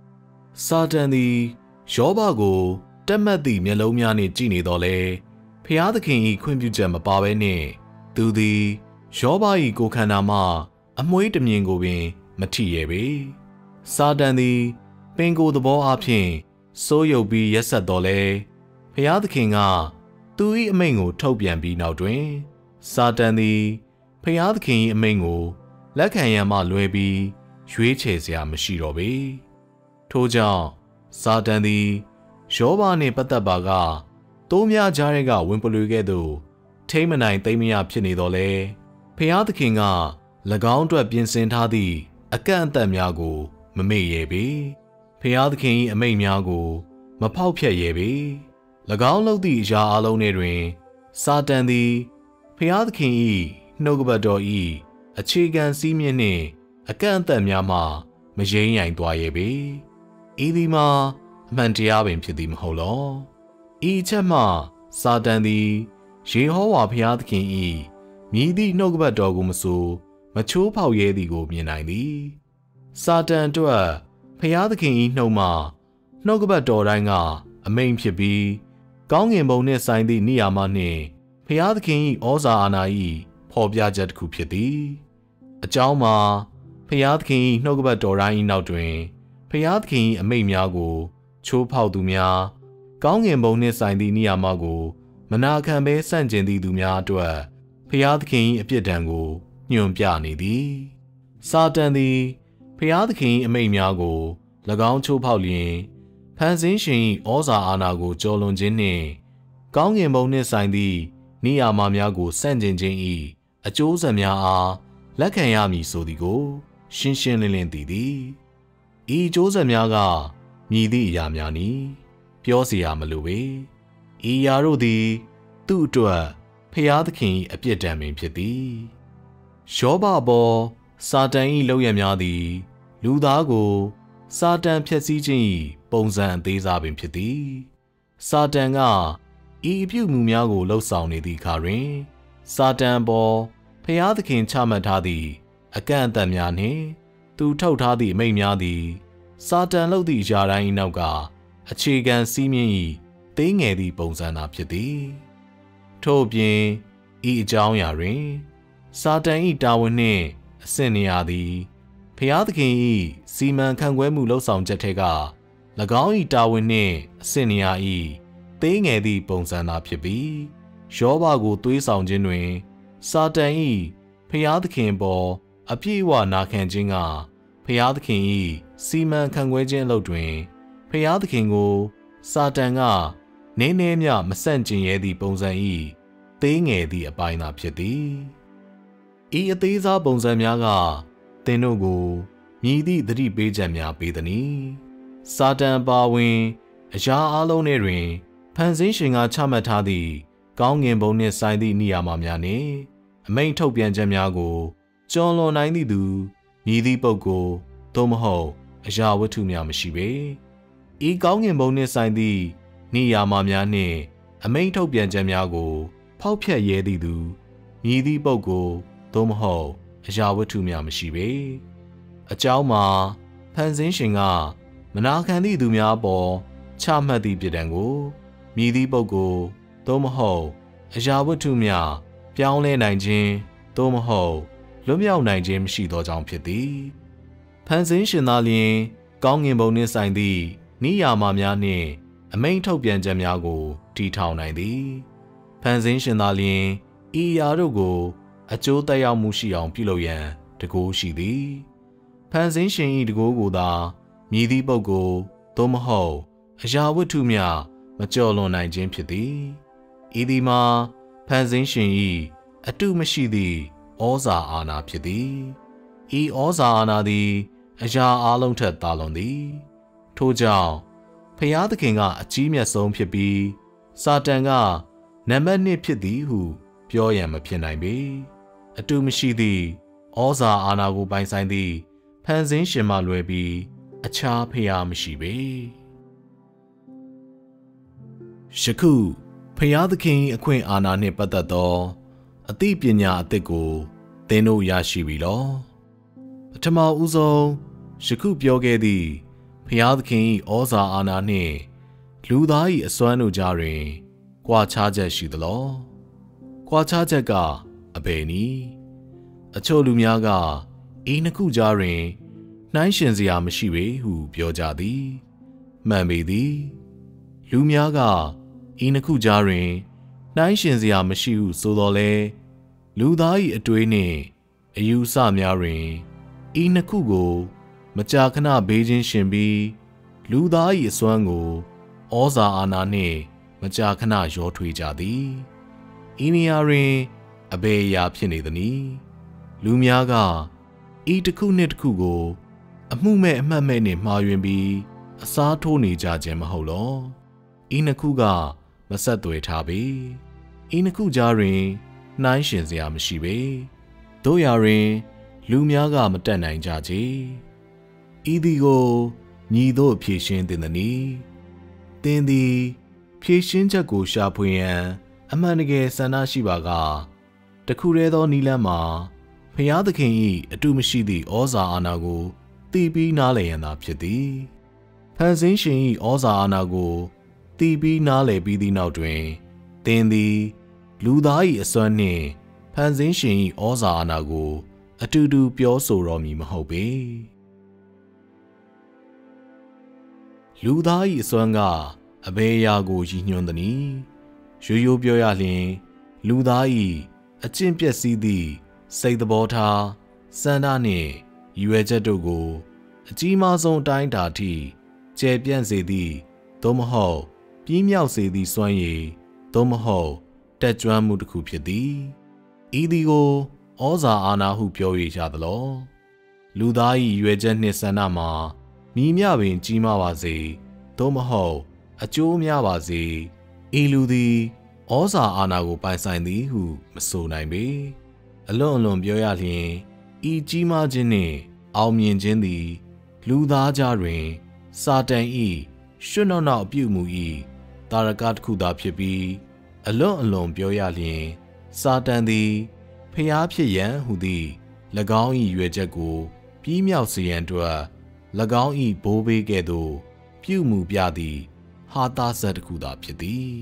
စာတန်သည်ယောဘကိုတက်မှတ်သည့်မျက်လုံးများနှင့်ကြည့်နေတော့လေဖျားသခင်၏ခွင့်ပြုချက်မပါဘဲနှင့်သူသည်ယောဘ၏ကိုယ်ခန္ဓာမှအမွှေးတမြင်ကိုပင်မထိရပေစာတန်သည်ပင်ကိုယ်သဘောအားဖြင့်စိုးရုပ်ပြီးရက်ဆက်တော်လဲဖျားသခင်ကသူ၏အမိန့်ကိုထုတ်ပြန်ပြီးနောက်တွင်စာတန်သည်ဖျားသခင်၏အမိန့်ကိုလက်ခံရန်မှလွဲပြီးရွေးချယ်စရာမရှိတော့ပေထို့ကြောင့်စာတန်သည်ယောဘနှင့်ပတ်သက်ပါကတိုးများကြားတဲ့ကဝင်ပလွေခဲ့သို့ထိမ့်မနိုင်သိမ့်မရဖြစ်နေတော့လေဖျားသခင်က၎င်းအတွက်ပြင်ဆင်ထားသည့်အကန့်အသတ်များကိုမမေ့ရပေဖျားသခင်၏အမိန့်များကိုမဖောက်ဖျက်ရပေ၎င်းလုပ်သည့်အရာအလုံးတွေတွင်စာတန်သည်ဖျားသခင်၏နှုတ်ကပတ်တော်၏အခြေခံစည်းမျဉ်းနှင့်အကန့်အသတ်များမှမယိမ်းယိုင်သွားရပေဤသည်မှာအမှန်တရားပင်ဖြစ်သည်မဟုတ်လောဤချက်မှစာတန်သည်ယေဟောဝါဘုရားသခင်၏မြည်သည့်နှုတ်ကပတ်တော်ကိုမဆိုမချိုးဖောက်ရဲသည်ကိုမြင်နိုင်သည်စာတန်အတွက်ဘုရားသခင်၏နှုတ်မှနှုတ်ကပတ်တော်တိုင်းကအမိန့်ဖြစ်ပြီးကောင်းကင်ဘုံနှင့်ဆိုင်သည့်နေရာမှနှင့်ဘုရားသခင်၏ဩဇာအာဏာ၏ဖော်ပြချက်တစ်ခုဖြစ်သည်အကြောင်းမှာဘုရားသခင်၏နှုတ်ကပတ်တော်တိုင်း၏နောက်တွင်ဘုရားသခင်၏အမိန့်များကိုချိုးဖောက်သူများကောင်းကင်ဘုံနှင့်ဆိုင်သည့်နေရာမှကိုမနာခံဘဲဆန့်ကျင်သည့်သူများအတွက်ဘုရားသခင်၏အပြစ်ဒဏ်ကိုညွှန်ပြနေသည်စာတန်သည်ဘုရားသခင်၏အမိန့်များကို၎င်းချိုးဖောက်လျင်ဖန်ဆင်းရှင်၏ဩဇာအာဏာကိုကျော်လွန်ခြင်းနှင့်ကောင်းကင်ဘုံနှင့်ဆိုင်သည့်နေရာမှများကိုဆန့်ကျင်ခြင်း၏အကျိုးဆက်များအားလက်ခံရမည်ဆိုသည်ကိုရှင်းရှင်းလင်းလင်းသိသည်ဤအကျိုးဆက်များကမြည်သည့်အရာများနီပြောเสียမလိုပေဤအရာတို့သည်သူ့အတွက်ဖျားသခင်၏အပြစ်ဒဏ်ပင်ဖြစ်သည်ယောဘပေါ်စာတန်၏လုပ်ရများသည်လူသားကိုစာတန်ဖျက်ဆီးခြင်း၏ပုံစံအသေးစားပင်ဖြစ်သည်စာတန်ကဤအပြုမှုများကိုလှုပ်ဆောင်နေသည့်အခါတွင်စာတန်ပေါ်ဖျားသခင်ချမှတ်ထားသည့်အကန့်အသတ်များနှင့်သူထုတ်ထားသည့်အမိန့်များသည်စာတန်လုပ်သည့်အရာတိုင်းနောက်ကအခြေခံစည်းမျဉ်း၏သေးငယ်သည့်ပုံစံသာဖြစ်သည်ထို့အပြင်ဤအကြောင်းအရာတွင်စာတန်၏တာဝန်နှင့်အဆင့်နေရာသည်ဖျားသခင်၏စီမံခန့်ခွဲမှုလှုပ်ဆောင်ချက်ထဲက၎င်း၏တာဝန်နှင့်အဆင့်နေရာ၏သေးငယ်သည့်ပုံစံသာဖြစ်ပြီးယောဘကိုသွေးဆောင်ခြင်းတွင်စာတန်၏ဖျားသခင်ပေါ်အပြည့်အဝနာခံခြင်းကဖျားသခင်၏စီမံခန့်ခွဲခြင်းအလုပ်တွင်ဖျားသခင်ကိုစာတန်ကနည်းနည်းမျှမဆန့်ကျင်ရသည့်ပုံစံ၏သေးငယ်သည့်အပိုင်းသာဖြစ်သည်ဤအသေးစားပုံစံများကသင်တို့ကိုမြည်သည့်သတိပေးချက်များပေးသည်။စာတန်ပါဝင်အရာအလုံးတွေတွင်ဖန်ဆင်းရှင်ကချမှတ်ထားသည့်ကောင်းကင်ဘုံနှင့်ဆိုင်သည့်နေရာများနှင့်အမိန့်ထုတ်ပြန်ချက်များကိုကျော်လွန်နိုင်သည့်သူမြည်သည့်ပုဂ္ဂိုလ်သို့မဟုတ်အရာဝတ္ထုများမရှိပေ။ဤကောင်းကင်ဘုံနှင့်ဆိုင်သည့်နေရာများနှင့်အမိန့်ထုတ်ပြန်ချက်များကိုဖောက်ဖျက်ရဲသည့်သူမြည်သည့်ပုဂ္ဂိုလ်သို့မဟုတ်အရာဝတ္ထုများမရှိပေအကြောင်းမှာဖန်ဆင်းရှင်ကမနာခံသည့်သူများပေါ်ချမှတ်သည့်ပြစ်ဒဏ်ကိုမြည်သည့်ပုဂ္ဂိုလ်သို့မဟုတ်အရာဝတ္ထုများပြောင်းလဲနိုင်ခြင်းသို့မဟုတ်လွတ်မြောက်နိုင်ခြင်းမရှိသောကြောင့်ဖြစ်သည်ဖန်ဆင်းရှင်သာလျှင်ကောင်းကင်ဘုံနှင့်ဆိုင်သည့်နိယာမများနှင့်အမိန့်ထုတ်ပြန်ချက်များကိုတည်ထောင်နိုင်သည်ဖန်ဆင်းရှင်သာလျှင်ဤအရာတို့ကိုအကျိုးသက်ရောက်မှုရှိအောင်ပြုလုပ်ရန်တကိုးရှိသည်ဖန်ဆင်းရှင်၏တကိုးကိုသာမြည်သည့်ပုဂ္ဂိုလ်သို့မဟုတ်အရာဝတ္ထုများမကျော်လွန်နိုင်ခြင်းဖြစ်သည်ဤသည်မှာဖန်ဆင်းရှင်၏အတုမရှိသည့်ဩဇာအာဏာဖြစ်သည်ဤဩဇာအာဏာသည်အရာအလုံးထက်သာလွန်သည်ထို့ကြောင့်ဖျားသခင်ကအကြီးမြတ်ဆုံးဖြစ်ပြီးစာတန်ကနံပါတ်1ဖြစ်သည်ဟုပြောရန်မဖြစ်နိုင်ပေအတူမရှိသည့်ဩဇာအာဏာကိုပိုင်ဆိုင်သည့်ဖန်ဆင်းရှင်မှလွယ်ပြီးအခြားဖျားမရှိပေယခုဖျားသခင်အခွင့်အာဏာနှင့်ပတ်သက်သောအသိပညာအသစ်ကိုသင်တို့ရရှိပြီလောပထမဦးဆုံးယခုပြောခဲ့သည့်ဖျားသခင်၏ဩဇာအာဏာနှင့်လူသား၏အစွမ်းတို့ကြားတွင်ကွာခြားချက်ရှိသလောကွာခြားချက်ကအဘယ်နည်းအချို့လူများကဤနှစ်ခုကြားတွင်နှိုင်းယှဉ်စရာမရှိပေဟုပြောကြသည်မှန်ပေသည်လူများကဤနှစ်ခုကြားတွင်နှိုင်းယှဉ်စရာမရှိဟုဆိုတော်လဲလူသား၏အတွေးနှင့်အယူအဆများတွင်ဤနှစ်ခုကိုမကြာခဏဘေးချင်းရှင်ပြီးလူသား၏အစွမ်းကိုဩဇာအာဏာနှင့်မကြာခဏရောထွေးကြသည်ဤနေရာတွင်အဘယ်အရာဖြစ်နေသနည်းလူများကဤတစ်ခုနှင့်တစ်ခုကိုအမှုမဲ့အမှတ်မဲ့နှင့်မှားယွင်းပြီးအစားထိုးနေကြခြင်းမဟုတ်လောဤနှစ်ခုကမဆက်သွယ်ထားပေဤနှစ်ခုကြားတွင်နှိုင်းယှဉ်စရာမရှိပေတို့ရာတွင်လူများကမတက်နိုင်ကြကြဤသည်ကိုညီတို့ဖြည့်ရှင်းသင့်သည်။သင်သည်ဖြည့်ရှင်းချက်ကိုရှာဖွေရန်အမှန်တကယ်ဆန္ဒရှိပါကတခုတည်းသောနည်းလမ်းမှာဖျားသခင်၏အတုမရှိသည့်ဩဇာအာဏာကိုသိပြီးနားလည်ရန်သာဖြစ်သည်။ဖန်ဆင်းရှင်၏ဩဇာအာဏာကိုသိပြီးနားလည်ပြီးသည့်နောက်တွင်သင်သည်လူသား၏အစွမ်းနှင့်ဖန်ဆင်းရှင်၏ဩဇာအာဏာကိုအတူတူပြောဆိုတော်မူမဟုတ်ပေလူသား၏အစွမ်းကအဘယ်အရာကိုရည်ညွှန်းသနည်းရိုးရိုးပြောရလျှင်လူသား၏အကျင့်ပျက်စီးသည့်စိတ်သဘောထားစန္ဒနှင့်ရည်ရွယ်ချက်တို့ကိုအကြီးမားဆုံးအတိုင်းအတာထိကျယ်ပြန့်စေသည့်သို့မဟုတ်ပြင်းမြောက်စေသည့်စွမ်းရည်သို့မဟုတ်တက်ကြွမှုတစ်ခုဖြစ်သည်ဤသည်ကိုဩဇာအာဏာဟုပြော၍ရသလောလူသား၏ရွယ်ချက်နှင့်ဆန္ဒမှာမိမြပင်ကြီးမားပါစေသို့မဟုတ်အကျိုးများပါစေဤလူသည်ဩဇာအာဏာကိုပိုင်ဆိုင်သည်ဟုမဆိုနိုင်ပေအလွန်ပြောရလျှင်ဤကြီးမားခြင်းနှင့်အောင်မြင်ခြင်းသည်လူသားကြားတွင်စာတန်၏ရွှတ်နောက်အပြုမှု၏တာရကတစ်ခုသာဖြစ်ပြီးအလွန်ပြောရလျှင်စာတန်သည်ဖျားဖြစ်ရန်ဟူသည့်၎င်း၏ရွယ်ချက်ကိုပြီးမြောက်စေရန်အတွက်၎င်း၏ဘိုးဘေးကဲ့သို့ပြုမှုပြသည့်ဟာတာဇက်တစ်ခုသာဖြစ်သည်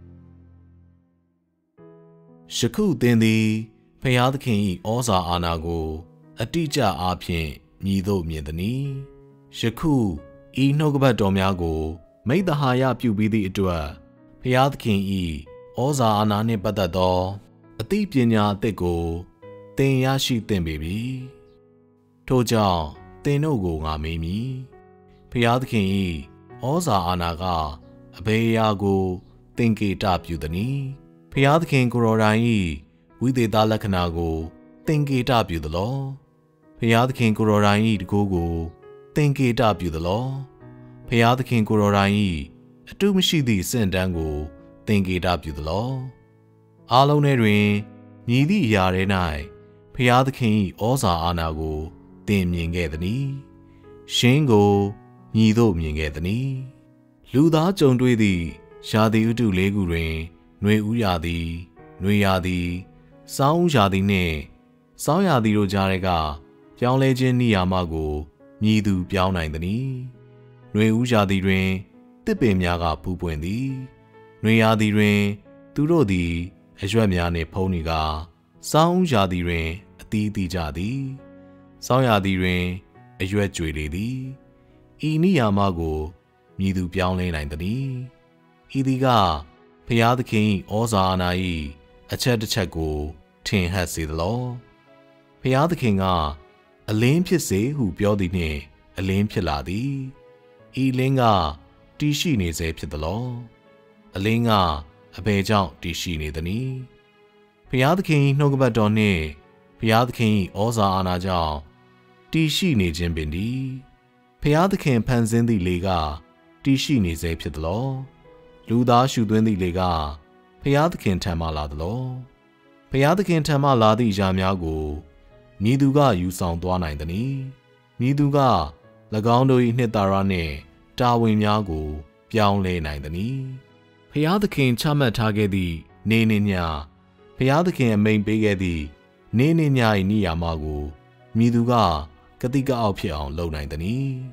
ယခုသင်သည်ဖျားသခင်၏ဩဇာအာဏာကိုအတိအကျအားဖြင့်မြည်သို့မြင်သည်။ယခုဤနှုတ်ကပတ်တော်များကိုမိဿဟာယပြုပြီးသည့်အတွက်ဖျားသခင်၏ဩဇာအာဏာနှင့်ပတ်သက်သောအသိပညာအသစ်ကိုသင်ရရှိသင့်ပေပြီ။ထို့ကြောင့်သင်တို့ကိုငါမေးမည်။ဖျားသခင်၏ဩဇာအာဏာကအဘယ်အရာကိုသင်ကေတပြုသနည်း။ဖျားသခင်ကိုယ်တော်တိုင်၏ဝိသေသလက္ခဏာကိုသင်ကေတပြုသလော။ဖျားသခင်ကိုယ်တော်တိုင်၏တကူကိုသင်ကေတပြုသလော။ဖျားသခင်ကိုယ်တော်တိုင်၏အတုမရှိသည့်စင့်တန်းကိုသင်ကေတပြုသလော။အားလုံးထဲတွင်မြည်သည့်အရာထဲ၌ဖျားသခင်၏ဩဇာအာဏာကိုသင်မြင်ခဲ့သည်။ရှင်းကိုညီသို့မြင်ခဲ့သည်။လူသားကြုံတွေ့သည့်ရာသီဥတုလေးခုတွင်နွေဦးရာသီနွေရာသီစောင်းဦးရာသီနှင့်စောင်းရာသီတို့ကြားထဲကပြောင်းလဲခြင်းနိယာမကိုမြည်သူပြောင်းနိုင်သည်။နွေဦးရာသီတွင်တစ်ပင်များကပူပွင့်သည်။နွေရာသီတွင်သူတို့သည်အရွက်များနှင့်ဖုံးနေကာစောင်းဦးရာသီတွင်အသီးသီးကြသည်။စောင်းရာသီတွင်အရွက်ကြွေလေသည်။ဤနိယာမကိုမြည်သူပြောင်းလဲနိုင်သည်။ဤသည်ကဖျားသခင်၏ဩဇာအာဏာ၏အချက်တစ်ချက်ကိုထင်ဟပ်စေသလောဖျားသခင်ကအလင်းဖြစ်စေဟုပြောသည်နှင့်အလင်းဖြစ်လာသည်ဤလင်းကတည်ရှိနေစေဖြစ်သလောအလင်းကအဘယ်ကြောင့်တည်ရှိနေသနည်းဖျားသခင်၏နှုတ်ကပတ်တော်နှင့်ဖျားသခင်၏ဩဇာအာဏာကြောင့်တည်ရှိနေခြင်းပင်သည်ဖျားသခင်ဖန်ဆင်းသည့်လေကတည်ရှိနေစေဖြစ်သလောလူသားရှုသွင်းသည့်လေကဖျားသခင်ထံမှလာသလောဖျားသခင်ထံမှလာသည့်အရာများကိုမည်သူကယူဆောင်သွားနိုင်သနည်းမည်သူက၎င်းတို့၏နှစ်သာရနှင့်တာဝန်များကိုပြောင်းလဲနိုင်သနည်းဖျားသခင်ချမှတ်ထားခဲ့သည့်နေနှင့်ညဖျားသခင်အမိန့်ပေးခဲ့သည့်နေနှင့်ည၏နိယာမကိုမည်သူကကတိကအောက်ဖြစ်အောင်လုပ်နိုင်သနည်း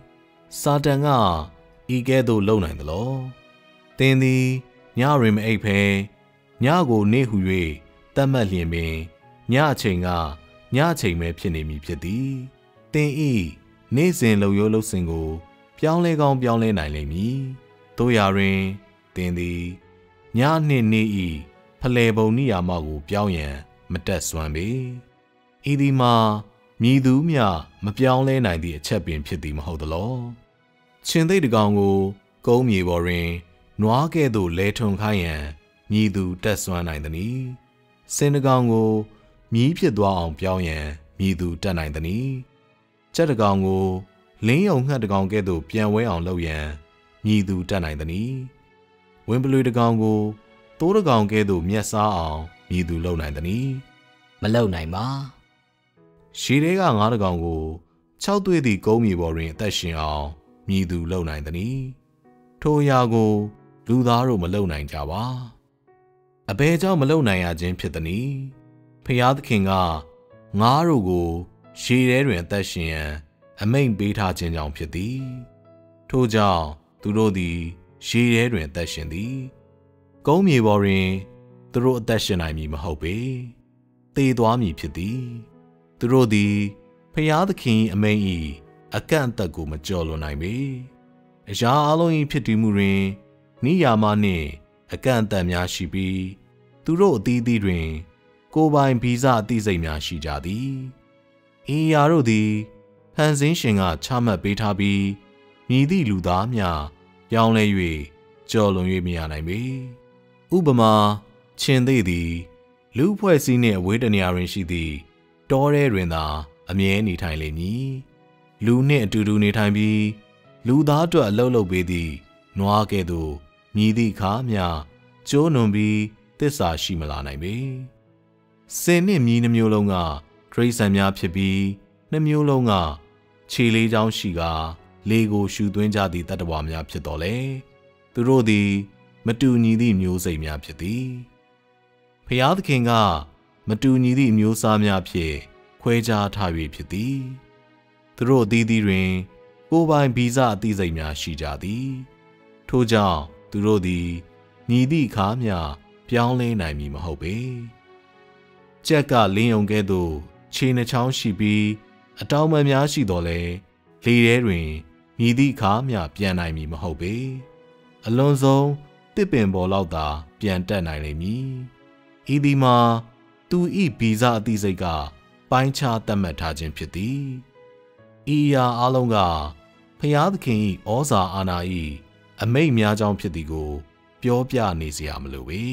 စာတန်ကဤကဲ့သို့လုပ်နိုင်သလောသင်သည်ညရင်မအိပ်ဖဲညကိုနေဟု၍တတ်မှတ်လျင်ပင်ညအချိန်ကညအချိန်ပဲဖြစ်နေမည်ဖြစ်သည်သင်ဤနေ့စဉ်လှုပ်ရိုးလှုပ်စဉ်ကိုပြောင်းလဲကောင်းပြောင်းလဲနိုင်လိမ့်မည်တို့ရာတွင်သင်သည်ညနှင့်နေ့ဤဖလှယ်ပုံနိယာမကိုပြောင်းရန်မတက်စွမ်းပေဤသည်မှာမြည်သူမျှမပြောင်းလဲနိုင်သည့်အချက်ပင်ဖြစ်သည်မဟုတ်သလောခြင်သိပ်တကောင်ကိုကုန်းမြေပေါ်တွင်နွားကဲ့သို့လဲထွန်ခိုင်းရန်မြည်သူတက်စွမ်းနိုင်သည်။စင်တကောင်ကိုမြည်ဖြစ်သွားအောင်ပြောင်းရန်မြည်သူတက်နိုင်သည်။ကြက်တကောင်ကိုလင်းယုံငှက်တကောင်ကဲ့သို့ပြန်ဝဲအောင်လုပ်ရန်မြည်သူတက်နိုင်သည်။ဝင်းပလွေတကောင်ကိုသိုးတကောင်ကဲ့သို့မျက်စားအောင်မြည်သူလုပ်နိုင်သည်။မလုပ်နိုင်ပါ။ရှည်တဲကငါးတကောင်ကို6သွေးသည့်ကုန်းမြေပေါ်တွင်အသက်ရှင်အောင်မြည်သူလုပ်နိုင်သည်။ထိုအရာကိုလူသားတို့မလုပ်နိုင်ကြပါအဘယ်ကြောင့်မလုပ်နိုင်ရခြင်းဖြစ်သနည်းဖျားသခင်ကငါးတို့ကိုရှည်ထဲတွင်အသက်ရှင်ရန်အမိန့်ပေးထားခြင်းကြောင့်ဖြစ်သည်ထို့ကြောင့်သူတို့သည်ရှည်ထဲတွင်အသက်ရှင်သည်ကုန်းမြေပေါ်တွင်သူတို့အသက်ရှင်နိုင်မည်မဟုတ်ပေသေသွားမည်ဖြစ်သည်သူတို့သည်ဖျားသခင်အမိန့်၏အကန့်အသတ်ကိုမကျော်လွန်နိုင်ပေအရာအလုံး၏ဖြစ်တည်မှုတွင်နိယာမနှင့်အကန့်အသတ်များရှိပြီးသူတို့အသီးသီးတွင်ကိုယ်ပိုင်ဗီဇအသိစိတ်များရှိကြသည်ဤအရာတို့သည်ဖန်ဆင်းရှင်ကချမှတ်ပေးထားပြီးမြည်သည့်လူသားများပြောင်းလဲ၍ကျော်လွန်၍မရနိုင်ပေဥပမာခြင်သေးသည်လူဖွဲ့စည်းနှင့်အဝေးတနေရာတွင်ရှိသည့်တောထဲတွင်သာအမြဲနေထိုင်လိမ့်မည်လူနှင့်အတူတူနေထိုင်ပြီးလူသားအတွက်အလုပ်လုပ်ပေးသည့်နွားကဲ့သို့မြည်သည့်အခါမျှကျိုးနွန်ပြီးသစ္စာရှိမလာနိုင်ပေစင်နှင့်မြည်နှမျိုးလုံးကတရိษံများဖြစ်ပြီးနှမျိုးလုံးကခြေလေးချောင်းရှိကာလေကိုရှူသွင်းကြသည့်တတ္တဝါများဖြစ်တော်လေသူတို့သည်မတူညီသည့်မျိုးစိတ်များဖြစ်သည်ဖျားသခင်ကမတူညီသည့်မျိုးစားများဖြင့်ခွဲခြားထား၍ဖြစ်သည်သူတို့အသီးသီးတွင်ကိုယ်ပိုင်ဗီဇအသိစိတ်များရှိကြသည်ထို့ကြောင့်သူတို့သည်ညီသည့်အခါမျှပြောင်းလဲနိုင်မည်မဟုတ်ပေကြက်ကလင်းယုံကဲ့သို့ခြေနှချောင်းရှိပြီးအတောင်ပံများရှိတော်လဲလေထဲတွင်ညီသည့်အခါမျှပြန်နိုင်မည်မဟုတ်ပေအလွန်ဆုံးတစ်ပင်ပေါ်လောက်သာပြန်တက်နိုင်လိမ့်မည်ဤသည်မှာသူဤဗီဇအသိစိတ်ကပိုင်းခြားသတ်မှတ်ထားခြင်းဖြစ်သည်ဤအရာအလုံးကဖျားသခင်၏ဩဇာအာဏာ၏အမိန့်များကြောင့်ဖြစ်သည်ကိုပြောပြနေစရာမလိုပေ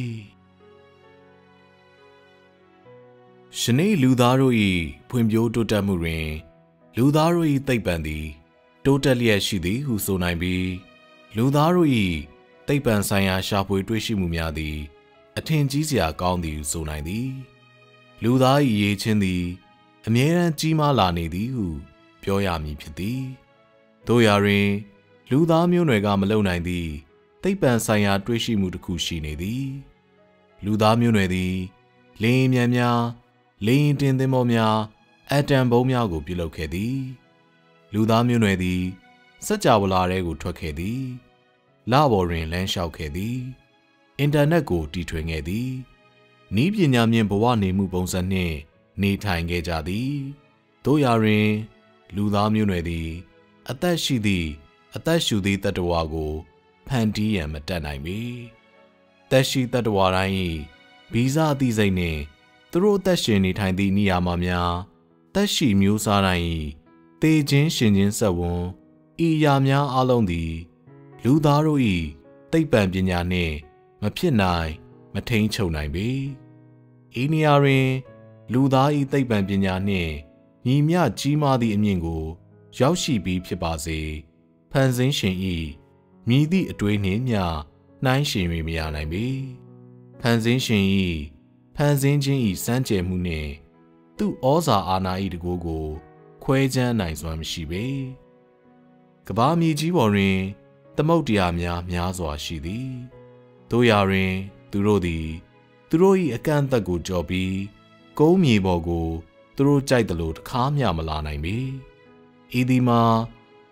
ယနေ့လူသားတို့၏ဖွံ့ဖြိုးတိုးတက်မှုတွင်လူသားတို့၏သိပ္ပံသည်တိုးတက်လျက်ရှိသည်ဟုဆိုနိုင်ပြီးလူသားတို့၏သိပ္ပံဆိုင်ရာရှာဖွေတွေ့ရှိမှုများသည်အထင်ကြီးစရာကောင်းသည်ဟုဆိုနိုင်သည်လူသား၏ရေးချင်းသည်အမြဲတမ်းကြီးမားလာနေသည်ဟုပြောရမည်ဖြစ်သည်တို့ရာတွင်လူသားမျိုးနွယ်ကမလုံနိုင်သည့်သိပ္ပံဆိုင်ရာတွေ့ရှိမှုတစ်ခုရှိနေသည်လူသားမျိုးနွယ်သည်လေယာဉ်မြန်များလေယာဉ်တင်သင်္ဘောများအတမ်ဘုံများကိုပြုလုပ်ခဲ့သည်လူသားမျိုးနွယ်သည်စัจ java လာထဲကိုထွက်ခဲ့သည်လပေါ်တွင်လမ်းလျှောက်ခဲ့သည်အင်တာနက်ကိုတီထွင်ခဲ့သည်နည်းပညာမြင့်ဘဝနေမှုပုံစံနှင့်နေထိုင်ခဲ့ကြသည်တို့ရာတွင်လူသားမျိုးနွယ်သည်အသက်ရှိသည့်အသက်ရှူသည့်တတ္တဝါကိုဖန်တီးရန်မတတ်နိုင်ပေသက်ရှိတတ္တဝါတိုင်း၏ဗီဇအသိစိတ်နှင့်သူတို့အသက်ရှင်နေထိုင်သည့်နေရာမှာများသက်ရှိမျိုးစားတိုင်း၏သေခြင်းရှင်ခြင်းဆက်ဝန်ဤအရာများအလုံးသည်လူသားတို့၏သိပ္ပံပညာနှင့်မဖြစ်နိုင်မထိန်းချုပ်နိုင်ပေဤနေရာတွင်လူသား၏သိပ္ပံပညာနှင့်ညီမျှကြီးမားသည့်အမြင့်ကိုရောက်ရှိပြီးဖြစ်ပါစေဖန်ဆင်းရှင်၏မြည်သည့်အတွေးနှင့်မျှနှိုင်းယှဉ်၍မရနိုင်ပေဖန်ဆင်းရှင်၏ဖန်ဆင်းခြင်း၏စမ်းကြယ်မှုနှင့်သူ့ဩဇာအာဏာ၏တကူကိုခွဲခြမ်းနိုင်စွမ်းမရှိပေကမ္ဘာမြေကြီးပေါ်တွင်သမုဒ္ဒရာများစွာရှိသည်တို့ရာတွင်သူတို့သည်သူတို့၏အကန့်အသတ်ကိုကျော်ပြီးကုန်းမြေပေါ်ကိုသူတို့ကြိုက်သလိုတစ်ခါမျှမလာနိုင်ပေဤသည်မှာ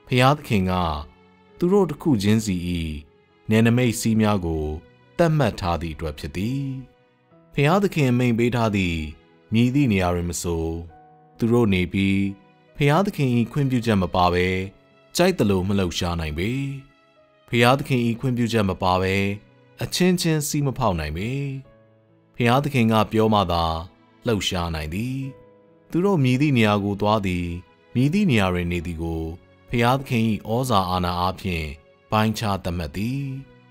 ဖျားသခင်ကသူတို့တစ်ခုချင်းစီ၏နယ်နိမိတ်စည်းများကိုတတ်မှတ်ထားသည့်အတွက်ဖြစ်သည်ဖျားသခင်မိန့်ပေးထားသည့်မြည်သည့်နေရာတွင်မဆိုသူတို့နေပြီးဖျားသခင်၏ခွင့်ပြုချက်မပါဘဲကြိုက်သလိုမလှုပ်ရှားနိုင်ပေဖျားသခင်၏ခွင့်ပြုချက်မပါဘဲအချင်းချင်းစီးမဖောက်နိုင်ပေဖျားသခင်ကပြောမှသာလှုပ်ရှားနိုင်သည်သူတို့မြည်သည့်နေရာကိုသွားသည်မြည်သည့်နေရာတွင်နေသည်ကိုဖျားသခင်၏ဩဇာအာဏာအားဖြင့်ပိုင်းခြားသတ်မှတ်သည်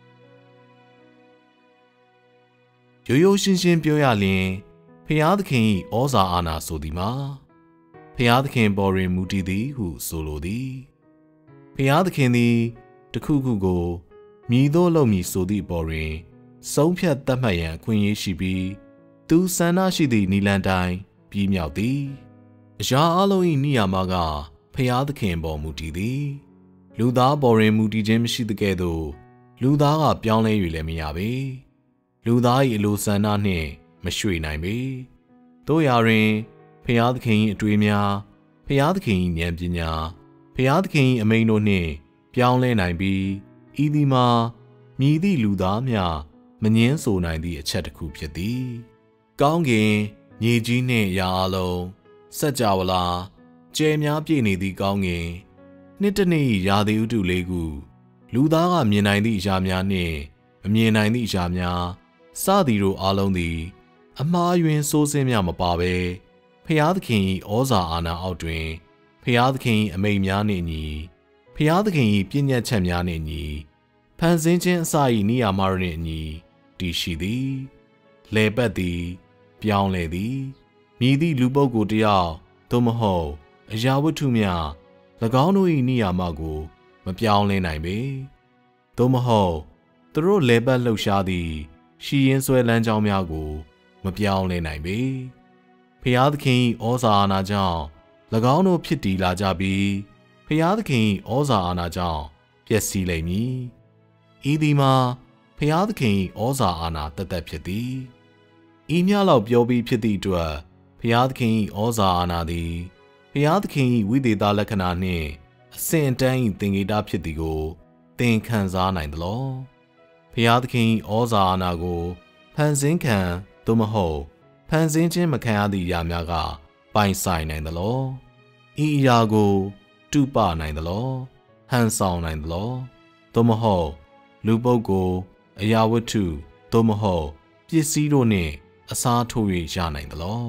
ရိုးရိုးရှင်းရှင်းပြောရလျင်ဖျားသခင်၏ဩဇာအာဏာဆိုသည်မှာဖျားသခင်ပေါ်တွင်မူတည်သည်ဟုဆိုလိုသည်ဖျားသခင်သည်တခုခုကိုမြည်သောလုပ်မည်ဆိုသည့်ပေါ်တွင်ဆုံးဖြတ်သတ်မှတ်ရန်အခွင့်အရေးရှိပြီးသူဆန္ဒရှိသည့်နိလန်တိုင်းပြီးမြောက်သည်အရာအလုံး၏နိယာမကဖျားသခင်ပေါ်မူတည်သည်လူသားပေါ်တွင်မူတည်ခြင်းမရှိသကဲ့သို့လူသားကပြောင်းလဲ၍လည်းမရပေလူသား၏အလိုဆန္ဒနှင့်မရွှေ့နိုင်ပေတို့ရာတွင်ဖျားသခင်၏အတွေ့အများဖျားသခင်၏ဉာဏ်ပညာဖျားသခင်၏အမိန့်တို့နှင့်ပြောင်းလဲနိုင်ပြီးဤသည်မှာမြည်သည့်လူသားများမငင်းဆိုနိုင်သည့်အချက်တစ်ခုဖြစ်သည်ကောင်းကင်မြေကြီးနှင့်ရာအလုံးစัจ java လာကျဲများပြည့်နေသည့်ကောင်းကင်နှစ်တစ်နှစ်ရာသီဥတုလေးခုလူသားကမြင်နိုင်သည့်အရာများနှင့်မမြင်နိုင်သည့်အရာများစသည်တို့အားလုံးသည်အမှားယွင်းဆိုးစင်းများမပါဘဲဖျားသခင်၏ဩဇာအာဏာအောက်တွင်ဖျားသခင်၏အမိန့်များနှင့်ညီဖျားသခင်၏ပြည့်ညတ်ချက်များနှင့်ညီဖန်ဆင်းခြင်းအစ၏နိယာမတို့နှင့်အညီတည်ရှိသည်လေပတ်သည်ပြောင်းလဲသည်မြည်သည့်လူပုဂ္ဂိုလ်တယောက်သို့မဟုတ်အရာဝတ္ထုများ၎င်းတို့၏နိယာမကိုမပြောင်းလဲနိုင်ပေသို့မဟုတ်သူတို့လေပတ်လှုပ်ရှားသည့်ရှီရင်ဆွဲလန်းကြောင်းများကိုမပြောင်းလဲနိုင်ပေဖျားသခင်၏ဩဇာအာဏာကြောင့်၎င်းတို့ဖြစ်တည်လာကြပြီးဖျားသခင်၏ဩဇာအာဏာကြောင့်ပျက်စီးလိမ့်မည်ဤသည်မှာဖျားသခင်၏ဩဇာအာဏာတသက်ဖြစ်သည်ဤမျှလောက်ပြောပြီးဖြစ်သည့်အတွက်ဖျားသခင်၏ဩဇာအာဏာသည်ဖျားသခင်၏ဝိသေသလက္ခဏာနှင့်အစဉ်အတန်း၏သင်္ကေတဖြစ်သည်ကိုသင်ခံစားနိုင်သလောဖျားသခင်၏ဩဇာအာဏာကိုဖန်ဆင်းခံသို့မဟုတ်ဖန်ဆင်းခြင်းမခံရသည့်အရာများကပိုင်ဆိုင်နိုင်သလောဤအရာကိုတုပနိုင်သလောဟန်ဆောင်နိုင်သလောသို့မဟုတ်လူပုဂ္ဂိုလ်အရာဝတ္ထုသို့မဟုတ်ပစ္စည်းတို့နှင့်အစားထိုး၍ရနိုင်သလော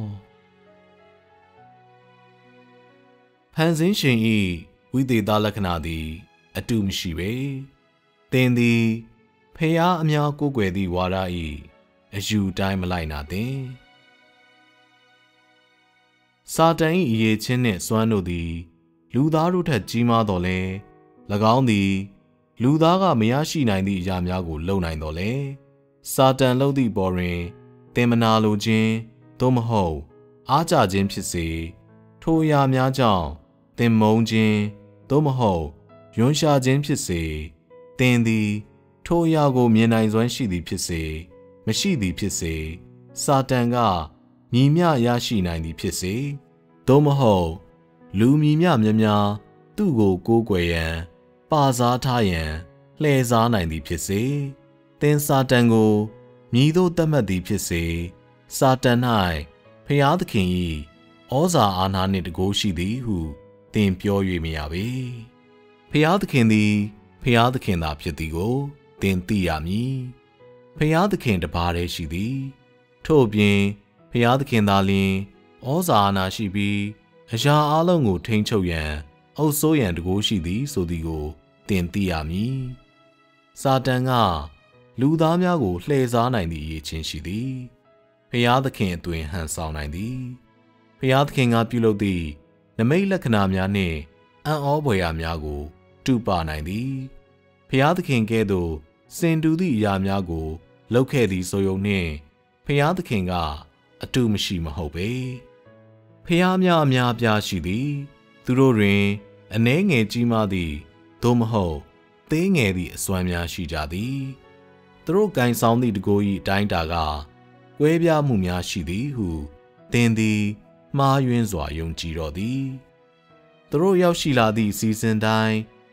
ဖန်ဆင်းရှင်၏ဝိသေသလက္ခဏာသည်အတုမရှိပေသင်သည်ဖျားအများကိုးကွယ်သည့်ဝါဒ၏အယူတိုင်းမလိုက်နာသင်စာတန်၏အရေးချင်းနှင့်စွမ်းတို့သည်လူသားတို့ထက်ကြီးမားတော်လဲ၎င်းသည်လူသားကမရရှိနိုင်သည့်အရာများကိုလုပ်နိုင်တော်လဲစာတန်လုပ်သည့်ပေါ်တွင်သင်မနာလိုခြင်းသို့မဟုတ်အားကျခြင်းဖြစ်စေထိုအရာများကြောင့်သင်မုန်းခြင်းသို့မဟုတ်ယွန်းရှာခြင်းဖြစ်စေသင်သည်ထိုအရာကိုမြင်နိုင်စွမ်းရှိသည်ဖြစ်စေမရှိသည်ဖြစ်စေစာတန်ကမြည်မြရရှိနိုင်သည်ဖြစ်စေသို့မဟုတ်လူမြည်မြများများသူ့ကိုကိုးကွယ်ရန်ပါစားထားရန်လှည့်စားနိုင်သည်ဖြစ်စေသင်စာတန်ကိုမြည်သို့သတ်မှတ်သည်ဖြစ်စေစာတန်၌ဖျားသခင်၏ဩဇာအာဏာနှင့်တကိုးရှိသည်ဟုသင်ပြော၍မရပေဖျားသခင်သည်ဖျားသခင်သာဖြစ်သည်ကိုသင်သိရမည်ဖျားသခင်တစ်ပါးတည်းရှိသည်ထို့ပြင်ဖျားသခင်သာလျှင်ဩဇာအာဏာရှိပြီးအရာအလုံးကိုထိန်းချုပ်ရန်အုပ်စိုးရန်တကိုးရှိသည်ဆိုသည်ကိုသင်သိရမည်စာတန်ကလူသားများကိုလှည့်စားနိုင်သည့်အရေးချင်းရှိသည်ဖျားသခင်အသွင်ဟန်ဆောင်နိုင်သည်ဖျားသခင်ကပြုလုပ်သည့်နမိတ်လက္ခဏာများနှင့်အံ့ဩဖွယ်ရာများကိုတုပနိုင်သည်ဖျားသခင်ကဲ့သို့စင်တူသည့်အရာများကိုလုပ်ခဲ့သည်ဆိုရုံနှင့်ဖျားသခင်ကအတုမရှိမဟုတ်ပေဖျားများအများအပြားရှိသည်သူတို့တွင်အနည်းငယ်ကြီးမားသည့်သို့မဟုတ်သေးငယ်သည့်အစွမ်းများရှိကြသည်သူတို့ကင်ဆောင်သည့်တကိုယ်၏အတိုင်းတာကကွဲပြားမှုများရှိသည်ဟုသင်သည်မှားယွင်းစွာယုံကြည်တော်သည်သူတို့ရောက်ရှိလာသည့်စီစဉ်တိုင်း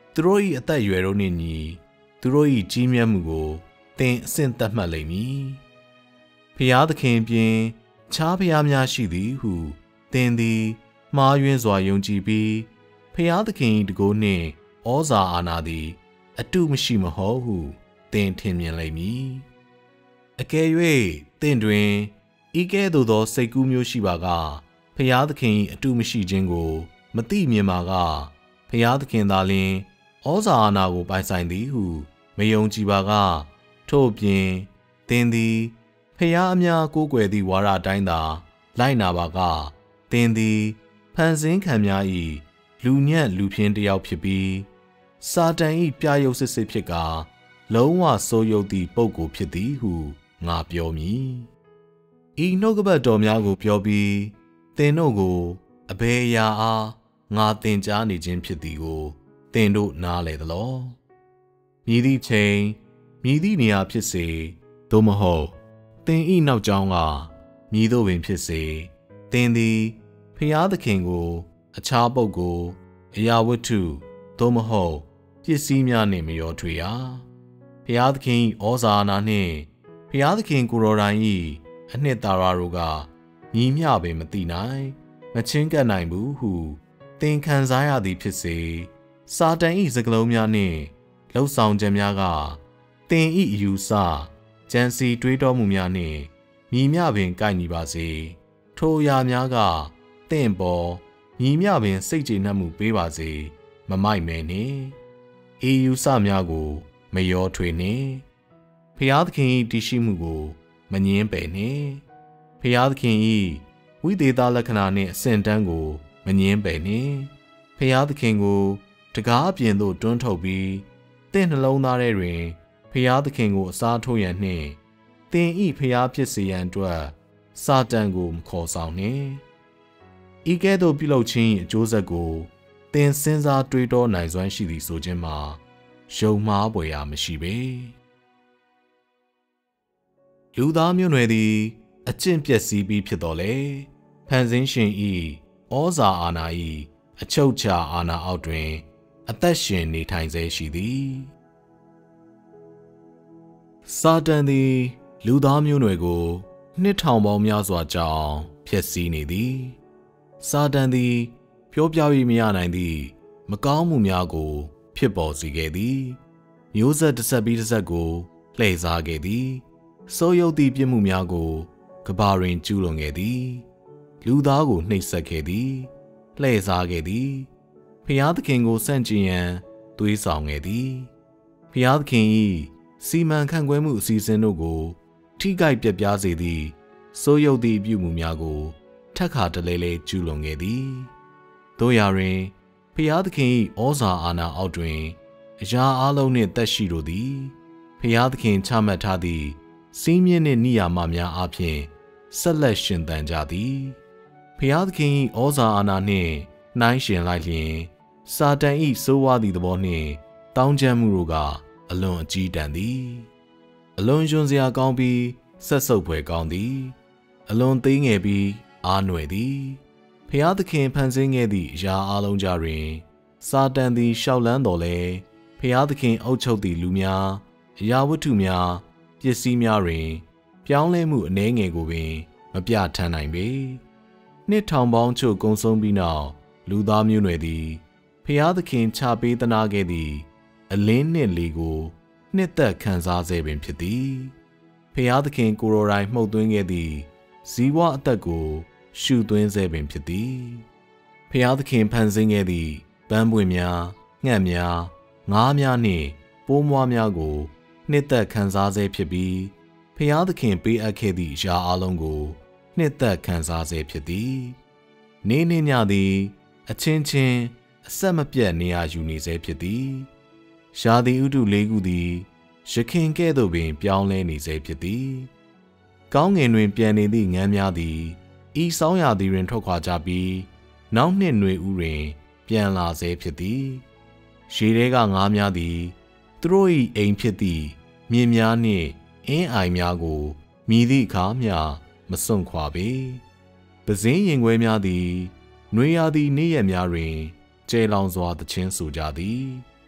သူတို့၏အသက်အရွယ်တို့နှင့်ညီသူတို့၏ကြီးမြတ်မှုကိုသင်အဆင့်သတ်မှတ်လိမ့်မည်။ဖျားသခင်ပြင်ခြားဖျားများရှိသည်ဟုသင်သည်မှားယွင်းစွာယုံကြည်ပြီးဖျားသခင်၏တကိုးနှင့်ဩဇာအာဏာသည်အတုမရှိမဟုတ်ဟုသင်ထင်မြင်လိမ့်မည်။အကယ်၍သင်တွင်ဤကဲ့သို့သောစိတ်ကူးမျိုးရှိပါကဖျားသခင်၏အတုမရှိခြင်းကိုမသိမြင်ပါကဖျားသခင်သာလျှင်ဩဇာအာဏာကိုပိုင်ဆိုင်သည်ဟုမယုံကြည်ပါကထို့ပြင်သင်သည်ဖျားအများကိုးကွယ်သည့်ဝါဒအတိုင်းသာလိုက်နာပါကသင်သည်ဖန်ဆင်းခံများ၏လူညံ့လူဖြင်းတစ်ယောက်ဖြစ်ပြီးစာတန်၏ပြယုတ်စစ်စစ်ဖြစ်ကာလုံးဝဆိုးယုတ်သည့်ပုဂ္ဂိုလ်ဖြစ်သည်ဟုငါပြောမည်။ဤနှုတ်ကပတ်တော်များကိုပြောပြီးသင်တို့ကိုအဘယ်အရာအားငါသင်ကြားနေခြင်းဖြစ်သည်ကိုသင်တို့နားလည်သလော။မြည်သည့်ချိန်မြည်သည့်နေရာဖြစ်စေသို့မဟုတ်သင်ဤနောက်ကျောင်းကမြည်သို့ပင်ဖြစ်စေသင်သည်ဖျားသခင်ကိုအခြားပုဂ္ဂိုလ်အရာဝတ္ထုသို့မဟုတ်ပစ္စည်းများနှင့်မရောထွေရဖျားသခင်၏ဩဇာအာဏာနှင့်ဖျားသခင်ကိုယ်တော်တိုင်၏အနှစ်သာရတို့ကညီမျှပင်မသိနိုင်မချင်းကပ်နိုင်ဘူးဟုသင်ခံစားရသည်ဖြစ်စေစာတန်၏စကားလုံးများနှင့်လှုပ်ဆောင်ချက်များကသင်၏အယူဆကြံစီတွေးတောမှုများနှင့်ညီမျှပင်ကိုက်ညီပါစေထိုအရာများကသင်ပေါ်ညီမျှပင်စိတ်ကျေနပ်မှုပေးပါစေမမိုက်မဲနှင့်ဤယူဆများကိုမရောထွေနှင့်ဖျားသခင်၏တည်ရှိမှုကိုမငြင်းပယ်နှင့်ဖျားသခင်၏ဝိသေသလက္ခဏာနှင့်အစဉ်တန်းကိုမငြင်းပယ်နှင့်ဖျားသခင်ကိုတကားအပြင်သို့တွန်းထုတ်ပြီးသင်နှလုံးသားထဲတွင်ဖျားသခင်ကိုအစားထိုးရန်နှင့်သင်၏ဖျားဖြစ်စေရန်အတွက်စာတန်ကိုမခေါ်ဆောင်နှင့်ဤကဲ့သို့ပြုလုပ်ခြင်းအကျိုးဆက်ကိုသင်စဉ်းစားတွေးတောနိုင်စွမ်းရှိသည်ဆိုခြင်းမှာယုံမှားပွေရာမရှိပေလူသားမျိုးနွယ်သည်အကျင့်ပျက်စီးပြီးဖြစ်တော်လေဖန်ဆင်းရှင်၏ဩဇာအာဏာ၏အချုပ်အခြာအာဏာအောက်တွင်အသက်ရှင်နေထိုင်စေရှိသည်စာတန်သည်လူသားမျိုးနွယ်ကိုနှစ်ထောင်ပေါင်းများစွာကြောင်ဖျက်ဆီးနေသည်စာတန်သည်ပြောပြ၍မရနိုင်သည့်မကောင်းမှုများကိုဖြစ်ပေါ်စေခဲ့သည်မျိုးဆက်တစ်ဆက်ပြီးတစ်ဆက်ကိုလှည့်စားခဲ့သည်ဆိုးရုပ်သည့်ပြစ်မှုများကိုကဘာတွင်ကျူးလွန်ခဲ့သည်လူသားကိုနှိပ်စက်ခဲ့သည်လှည့်စားခဲ့သည်ဖျားသခင်ကိုဆန့်ကျင်ရန်သွေးဆောင်ခဲ့သည်ဖျားသခင်၏စီမံခန့်ခွဲမှုအစီအစဉ်တို့ကိုထိခိုက်ပျက်ပြားစေသည့်ဆိုးရုပ်သည့်ပြုမှုများကိုထက်ခါတလဲလဲကျူးလွန်ခဲ့သည်တို့ရာတွင်ဖျားသခင်၏ဩဇာအာဏာအောက်တွင်အရာအလုံးနှင့်သက်ရှိတို့သည်ဖျားသခင်ချမှတ်ထားသည့်စီးမြင့်နှင့်နိယာမများအပြင်ဆက်လက်ရှင်သန်ကြသည်ဖျားသခင်၏ဩဇာအာဏာနှင့်နှိုင်းယှဉ်လိုက်လျင်စာတန်၏ဆိုးဝါးသည့်သဘောနှင့်တောင်းကျမ်းမှုတို့ကအလွန်အကြီးတန်းသည်အလွန်ယွန်းစရာကောင်းပြီးဆက်ဆုပ်ဖွယ်ကောင်းသည်အလွန်သေးငယ်ပြီးအားနွယ်သည်ဖျားသခင်ဖန်ဆင်းခဲ့သည့်အရာအလုံးကြတွင်စာတန်သည်ရှောက်လန်းတော်လဲဖျားသခင်အုပ်ချုပ်သည့်လူများအရာဝတ္ထုများပစ္စည်းများတွင်ပြောင်းလဲမှုအနည်းငယ်ကိုပင်မပြထမ်းနိုင်ပေနှစ်ထောင်ပေါင်းချို့ကုံဆုံးပြီးနောက်လူသားမျိုးနွယ်သည်ဖျားသခင်ချပေးသနာခဲ့သည့်အလင်းနှင့်လေကိုနှစ်သက်ခံစားစေပင်ဖြစ်သည်ဖျားသခင်ကိုယ်တော်တိုင်မှုတ်သွင်းခဲ့သည့်ဇီဝအသက်ကိုရှုသွင်းစေပင်ဖြစ်သည်ဖျားသခင်ဖန်ဆင်းခဲ့သည့်ပန်းပွင့်များငှက်များငါးများနှင့်ပိုးမွားများကိုနှစ်သက်ခံစားစေဖြစ်ပြီးဖျားသခင်ပေးအပ်ခဲ့သည့်အရာအလုံးကိုနှစ်သက်ခံစားစေဖြစ်သည်နေနှင့်ညသည်အချင်းချင်းအဆက်မပြတ်နေရာယူနေစေဖြစ်သည်ရာသီဥတုလေးခုသည်ရခင်ကဲ့သို့ပင်ပြောင်းလဲနေစေဖြစ်သည်ကောင်းငင်တွင်ပြန်နေသည့်ငန်းများသည်ဤဆောင်းရာသီတွင်ထွက်ခွာကြပြီးနောက်နှစ်နွေဦးတွင်ပြန်လာစေဖြစ်သည်ရေထဲကငါးများသည်သူတို့၏အိမ်ဖြစ်သည့်မြင်းများနှင့်အင်းအိုင်များကိုမြည်သည့်အခါမျှမစွန့်ခွာပေပဇင်းရင်ခွဲများသည်နွေရာသီနေ့ရက်များတွင်ကျဲလောင်စွာသချင်းဆိုကြသည်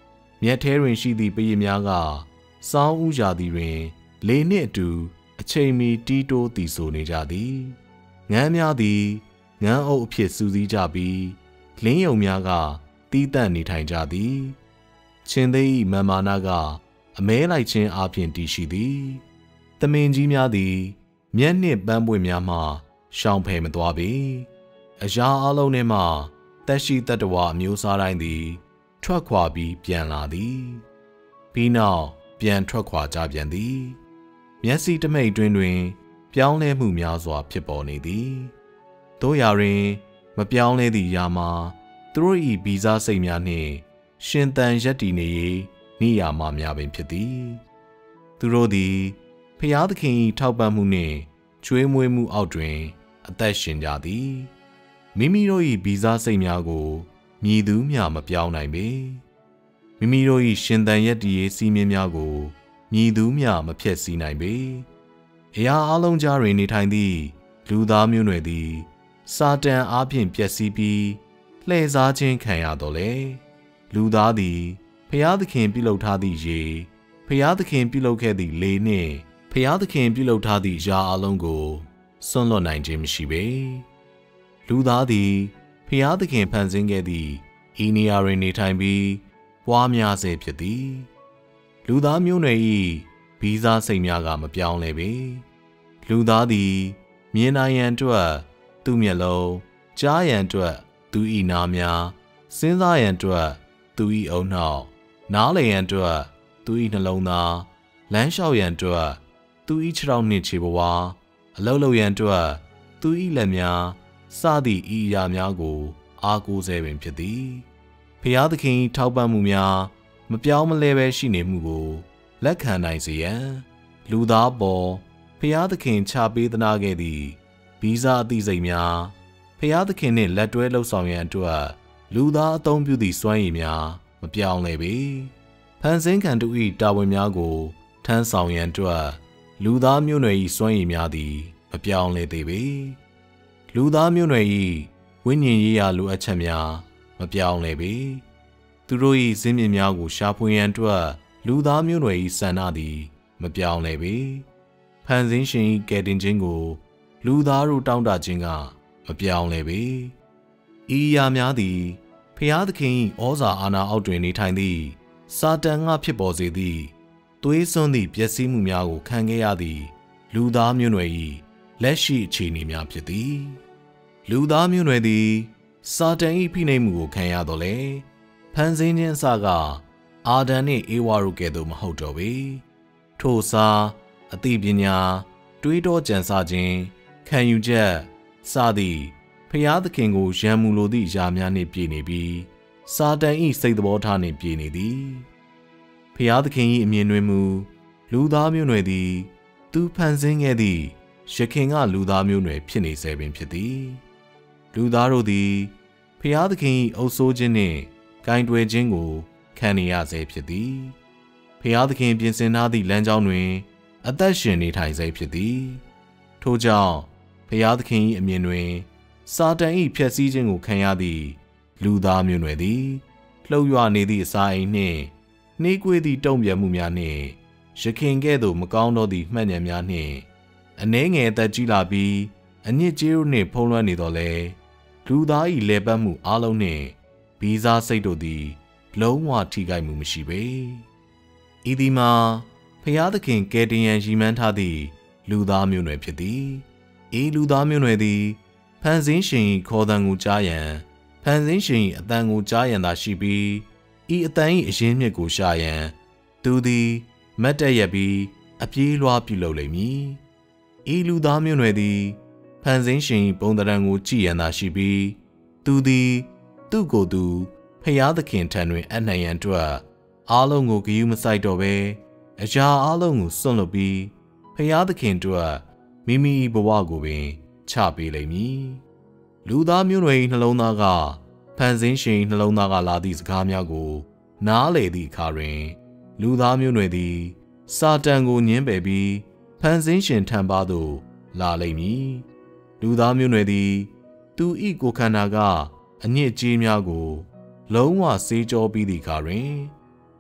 မြက်ထဲတွင်ရှိသည့်ပရိများကစောင်းဥရာသီတွင်လေနှင့်အတူအချိန်မီတီးတိုးတည်ဆိုနေကြသည်ငန်းများသည်ငန်းအုပ်အဖြစ်စူးစီးကြပြီးလင်းယုံများကတီးတန့်နေထိုင်ကြသည်ချင်းသေး၏မန်မာနာကအမဲလိုက်ခြင်းအပြင်တည်ရှိသည်သမင်ကြီးများသည်မျက်နှင့်ပန်းပွင့်များမှရှောင်ဖယ်မသွားပေအရာအလုံးထဲမှတက်ရှိတတ္တဝါအမျိုးအစားတိုင်းသည်ထွက်ခွာပြီးပြန်လာသည်ပြီးနောက်ပြန်ထွက်ခွာကြပြန်သည်မျက်စိတမိတ်တွင်ပြောင်းလဲမှုများစွာဖြစ်ပေါ်နေသည်တို့ရာတွင်မပြောင်းလဲသည့်ရာမှာသူတို့၏ဗီဇစိတ်များနှင့်ရှင်သန်ရက်တည်နေ၏နိယာမများပင်ဖြစ်သည်သူတို့သည်ဖျားသခင်၏ထောက်ပံ့မှုနှင့်ကျွေးမွေးမှုအောက်တွင်အသက်ရှင်ကြသည်မိမိတို့၏ဗီဇစိတ်များကိုမြည်သူမျှမပြောင်းနိုင်ပေမိမိတို့၏ရှင်သန်ရက်တည်ရေးစီးမြင်များကိုမြည်သူမျှမဖျက်ဆီးနိုင်ပေအရာအလုံးကြားတွင်နေထိုင်သည့်လူသားမျိုးနွယ်သည်စာတန်အားဖြင့်ပျက်စီးပြီးလှည့်စားခြင်းခံရတော်လေလူသားသည်ဖျားသခင်ပြုလုပ်ထားသည့်ရေဖျားသခင်ပြုလုပ်ခဲ့သည့်လေနှင့်ဖျားသခင်ပြုလုပ်ထားသည့်ရာအလုံးကိုစွန့်လွတ်နိုင်ခြင်းမရှိပေလူသားသည်ဖျားသခင်ဖန်ဆင်းခဲ့သည့်ဤနေရာတွင်နေထိုင်ပြီးပွားများစေဖြစ်သည်လူသားမျိုးနွယ်၏ဗီဇစိတ်များကမပြောင်းလဲပေလူသားသည်မြင်နိုင်ရန်အတွက်သူ့မျက်လုံးကြားရန်အတွက်သူ၏နားများစဉ်းစားရန်အတွက်သူ၏အုံနောက်နားလည်ရန်အတွက်သူ၏နှလုံးသားလမ်းလျှောက်ရန်အတွက်သူ၏ခြေထောက်နှင့်ခြေဘဝအလုံးလုံးရန်အတွက်သူ၏လက်များစသည့်ဤအရာများကိုအားကိုးစေပင်ဖြစ်သည်ဖျားသခင်ထောက်ပံ့မှုများမပြောင်းမလဲပဲရှိနေမှုကိုလက်ခံနိုင်စေရန်လူသားပေါ်ဖျားသခင်ချပေးသနာခဲ့သည့်ဗီဇအသိစိတ်များဖျားသခင်နှင့်လက်တွဲလှုပ်ဆောင်ရန်အတွက်လူသားအသုံးပြုသည့်စွမ်းရည်များမပြောင်းလဲပေဖန်ဆင်းခံတို့၏တာဝန်များကိုထမ်းဆောင်ရန်အတွက်လူသားမျိုးနွယ်၏စွမ်းရည်များသည်မပြောင်းလဲသေးပေလူသားမျိုးနွယ်၏ဝိညာဉ်ရေးရာလိုအပ်ချက်များမပြောင်းလဲပေသူတို့၏ဇင်းမြစ်များကိုရှာဖွေရန်အတွက်လူသားမျိုးနွယ်၏ဆန္ဒသည်မပြောင်းလဲပေဖန်ဆင်းရှင်၏ကယ်တင်ခြင်းကိုလူသားတို့တောင်းတခြင်းကမပြောင်းလဲပေဤအရာများသည်ဖျားသခင်၏ဩဇာအာဏာအောက်တွင်နေထိုင်သည့်စာတန်ကဖြစ်ပေါ်စေသည့်သွေးစွန်းသည့်ပျက်စီးမှုများကိုခံခဲ့ရသည့်လူသားမျိုးနွယ်၏လက်ရှိအခြေအနေများဖြစ်သည်လူသားမျိုးနွယ်သည်စာတန်၏ဖိနှိပ်မှုကိုခံရတော်လေဖန်ဆင်းခြင်းအစကအာဒံနှင့်အေဝါတို့ကဲ့သို့မဟုတ်တော့ပေထို့စားအသိပညာတွေးတောကြံစခြင်းခံယူချက်စသည်ဖျားသခင်ကိုရန်မူလိုသည့်ຢာများနှင့်ပြည့်နေပြီးစာတန်၏စိတ်သဘောထားနှင့်ပြည့်နေသည်ဖျားသခင်၏အမြင်တွင်မူလူသားမျိုးနွယ်သည်သူဖန်ဆင်းခဲ့သည့်ယခင်ကလူသားမျိုးနွယ်ဖြစ်နေစေပင်ဖြစ်သည်လူသားတို့သည်ဖျားသခင်၏အုပ်ဆိုးခြင်းနှင့်ဂိုင်တွယ်ခြင်းကိုခံနေရစေဖြစ်သည်ဖျားသခင်ပြင်ဆင်ထားသည့်လမ်းကြောင်းတွင်အသက်ရှင်နေထိုင်စေဖြစ်သည်ထို့ကြောင့်ဖျားသခင်၏အမြင်တွင်စာတန်၏ဖျက်ဆီးခြင်းကိုခံရသည့်လူသားမျိုးနွယ်သည်လှုပ်ရွနေသည့်အစာအိမ်နှင့်နှေးကွေးသည့်တုံ့ပြန်မှုများနှင့်ယခင်ကဲ့သို့မကောင်းသောသည့်မှတ်ဉာဏ်များနှင့်အနှဲငယ်အသက်ကြီးလာပြီးအညစ်အကြေးတို့နှင့်ဖုံးလွှမ်းနေတော်လဲလူသား၏လေပတ်မှုအလုံးနှင့်ဗီဇစိတ်တို့သည်လုံးဝထိခိုက်မှုမရှိပေဤသည်မှာဖျားသခင်ကယ်တင်ရန်ရည်မှန်းထားသည့်လူသားမျိုးနွယ်ဖြစ်သည်ဤလူသားမျိုးနွယ်သည်ဖန်ဆင်းရှင်၏ခေါ်သံကိုကြားရန်ဖန်ဆင်းရှင်၏အတန်ကိုကြားရန်သာရှိပြီးဤအတန်၏အရင်းမြစ်ကိုရှာရန်သူသည်မတ်တက်ရပြီးအပြေးလွှားပြုလုပ်လိမ့်မည်ဤလူသားမျိုးနွယ်သည်ဖန်ဆင်းရှင်၏ပုံသဏ္ဍာန်ကိုကြည့်ရန်သာရှိပြီးသူသည်သူ့ကိုယ်သူဖျားသခင်ထံတွင်အနှံ့ရန်အတွက်အားလုံးကိုဂရုမစိုက်တော့ဘဲအရာအားလုံးကိုစွန့်လွတ်ပြီးဖျားသခင်အတွက်မိမိဘဝကိုပင်ချပေးလိမ့်မည်လူသားမျိုးနွယ်၏နှလုံးသားကဖန်ဆင်းရှင်နှလုံးသားကလာသည့်စကားများကိုနားလေသည့်အခါတွင်လူသားမျိုးနွယ်သည်စာတန်ကိုညှင်းပယ်ပြီးဖန်ဆင်းရှင်ထံပါသို့လာလိမ့်မည်လူသားမျိုးနွယ်သည်သူ၏ကိုယ်ခန္ဓာကအညစ်အကြေးများကိုလုံးဝဆေးကြောပြီးသည့်အခါတွင်ဖ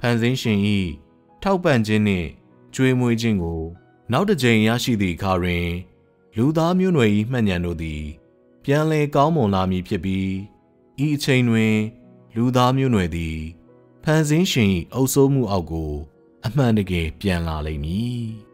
ဖန်ဆင်းရှင်၏ထောက်ပံ့ခြင်းနှင့်ကျွေးမွေးခြင်းကိုနောက်တစ်ကြိမ်ရရှိသည့်အခါတွင်လူသားမျိုးနွယ်၏မှတ်ဉာဏ်တို့သည်ပြန်လည်ကောင်းမွန်လာမည်ဖြစ်ပြီးဤအချိန်တွင်လူသားမျိုးနွယ်သည်ဖန်ဆင်းရှင်၏အုပ်စိုးမှုအောက်ကိုအမှန်တကယ်ပြန်လာလိမ့်မည်